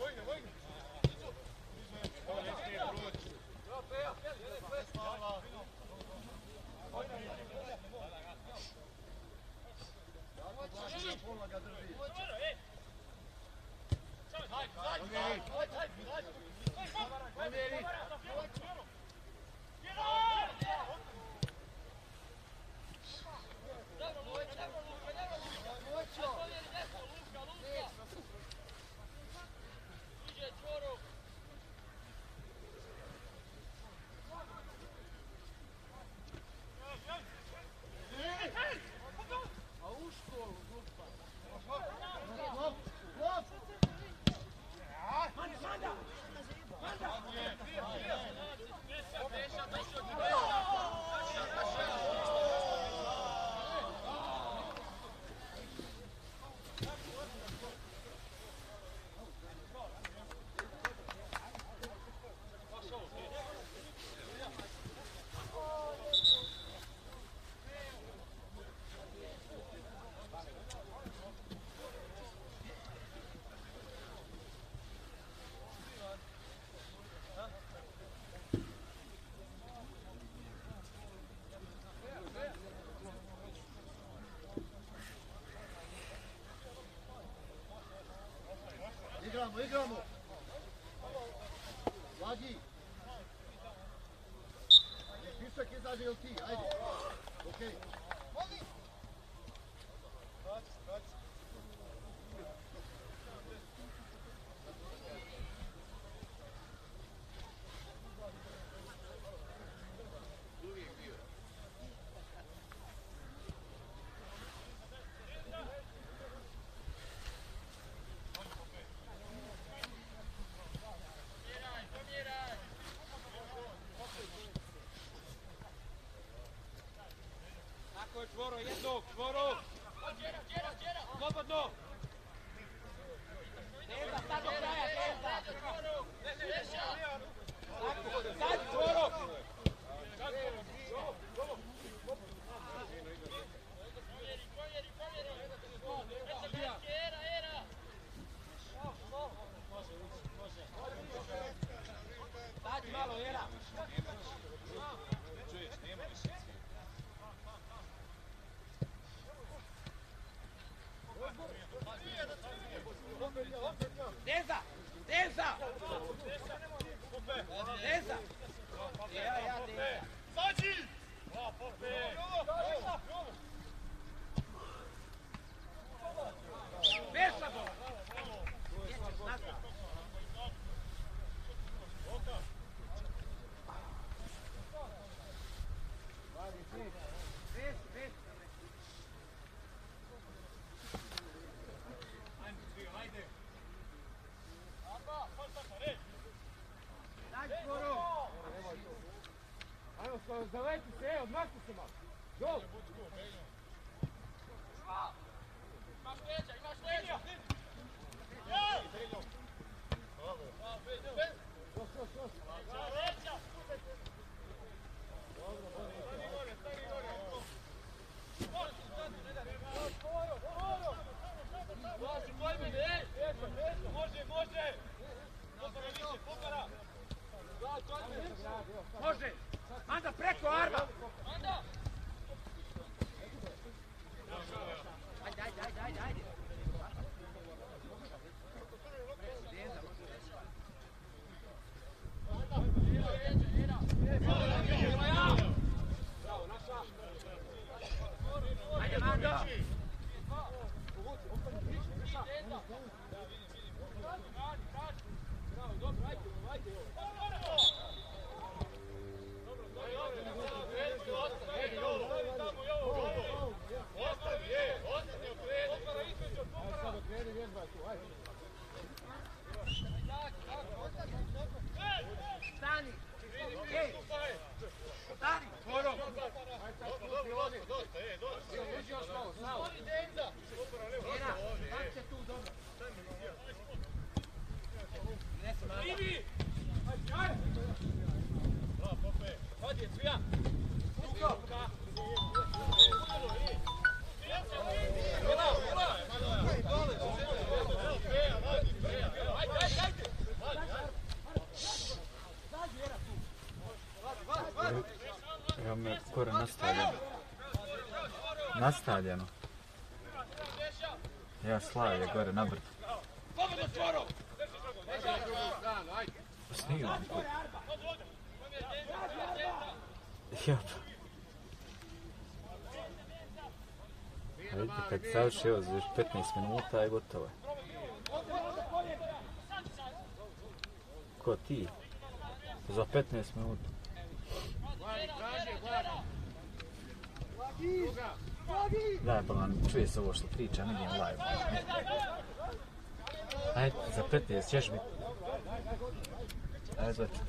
Igramo! Vladi! Pišak izađe ili ti, ajde! Okej! čvoro, jednog, čvoro! Slobodno! Deza, sad do kraja, Deza! Sad, čvoro! Sad malo, Era! Deza! Deza! Deza! Ja, Deza! Sađi! Veša go! Zavajte se, odmakni se malo. Gol! Imaš leđa, imaš leđa! Može! Anda preko Arba! Anda! Ajde! Ajde, Manda! Stani! Ej! Stani! Skoro! Era, daj se tu dobro. Ivi! Hodi, Cvijan! Ruka! Evo me skoro nastavljeno. Ja Slavije gore na brdu. Snimam tu. Jop. A vidite kad završi evo za 15 minuta je gotovo. Ko ti? Za 15 minuta. Daj Bolan, čuje se ovo što priča, ne idem live. Ajde, za 15 ćeš biti. Ajde, zvači.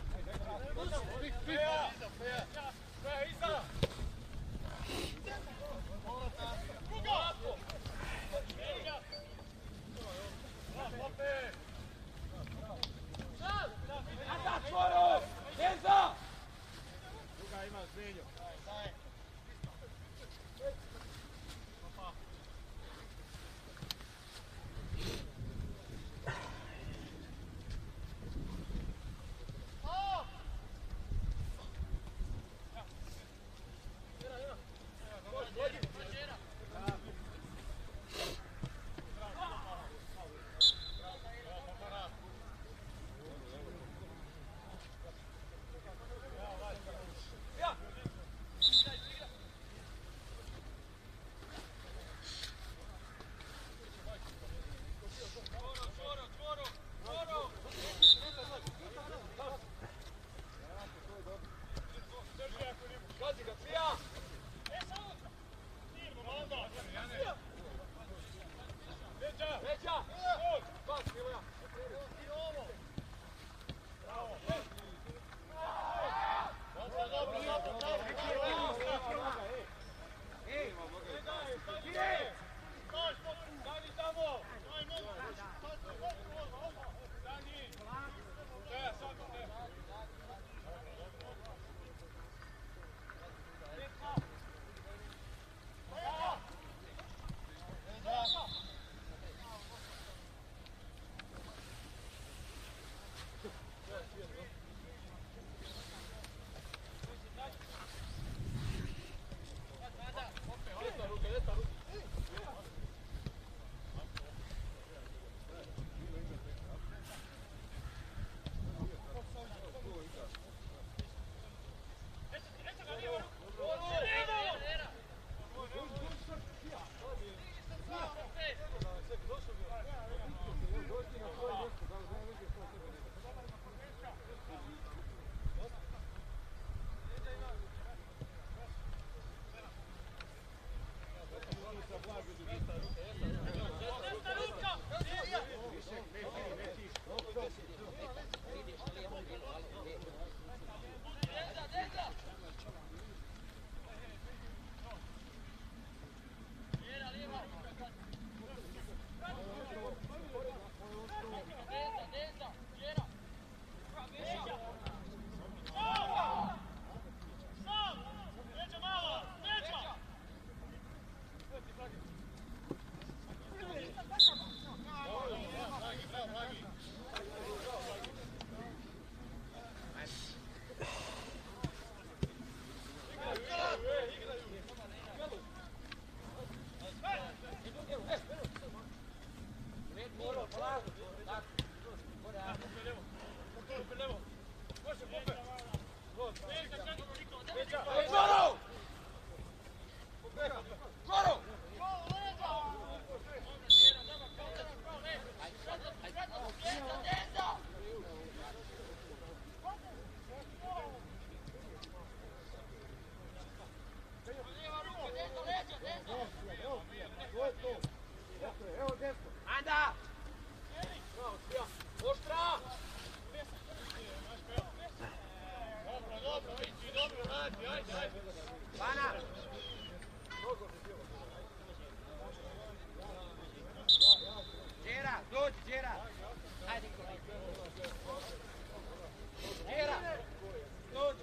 Goro! Goro! Anda! Oštra! Bana! Đera, dođi, Đera! Ajde, Đera! Dođi!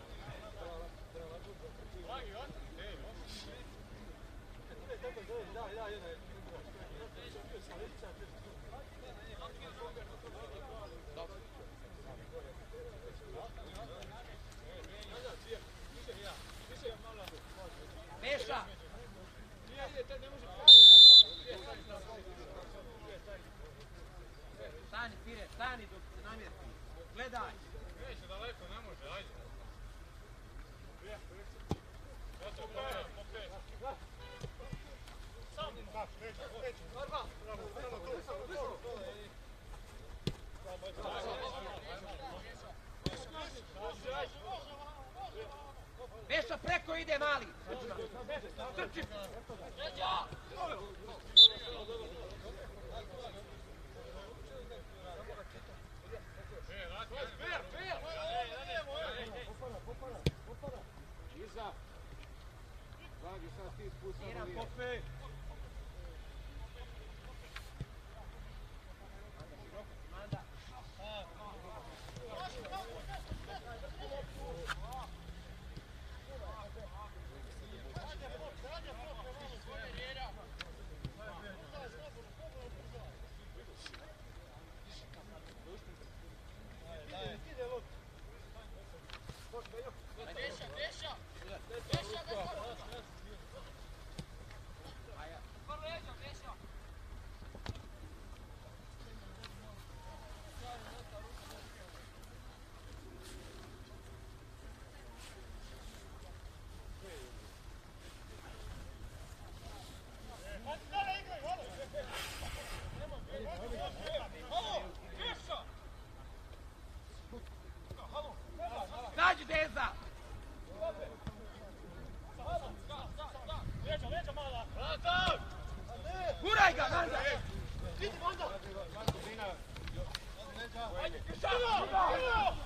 Meša! Stani, Fire, stani dok se namjesti. Gledaj! Neće daleko, ne može, ajde. Meša preko ide mali! Trči! Jedan pope! Zađi, Deza! Guraj ga, Manda! Idi, Manda!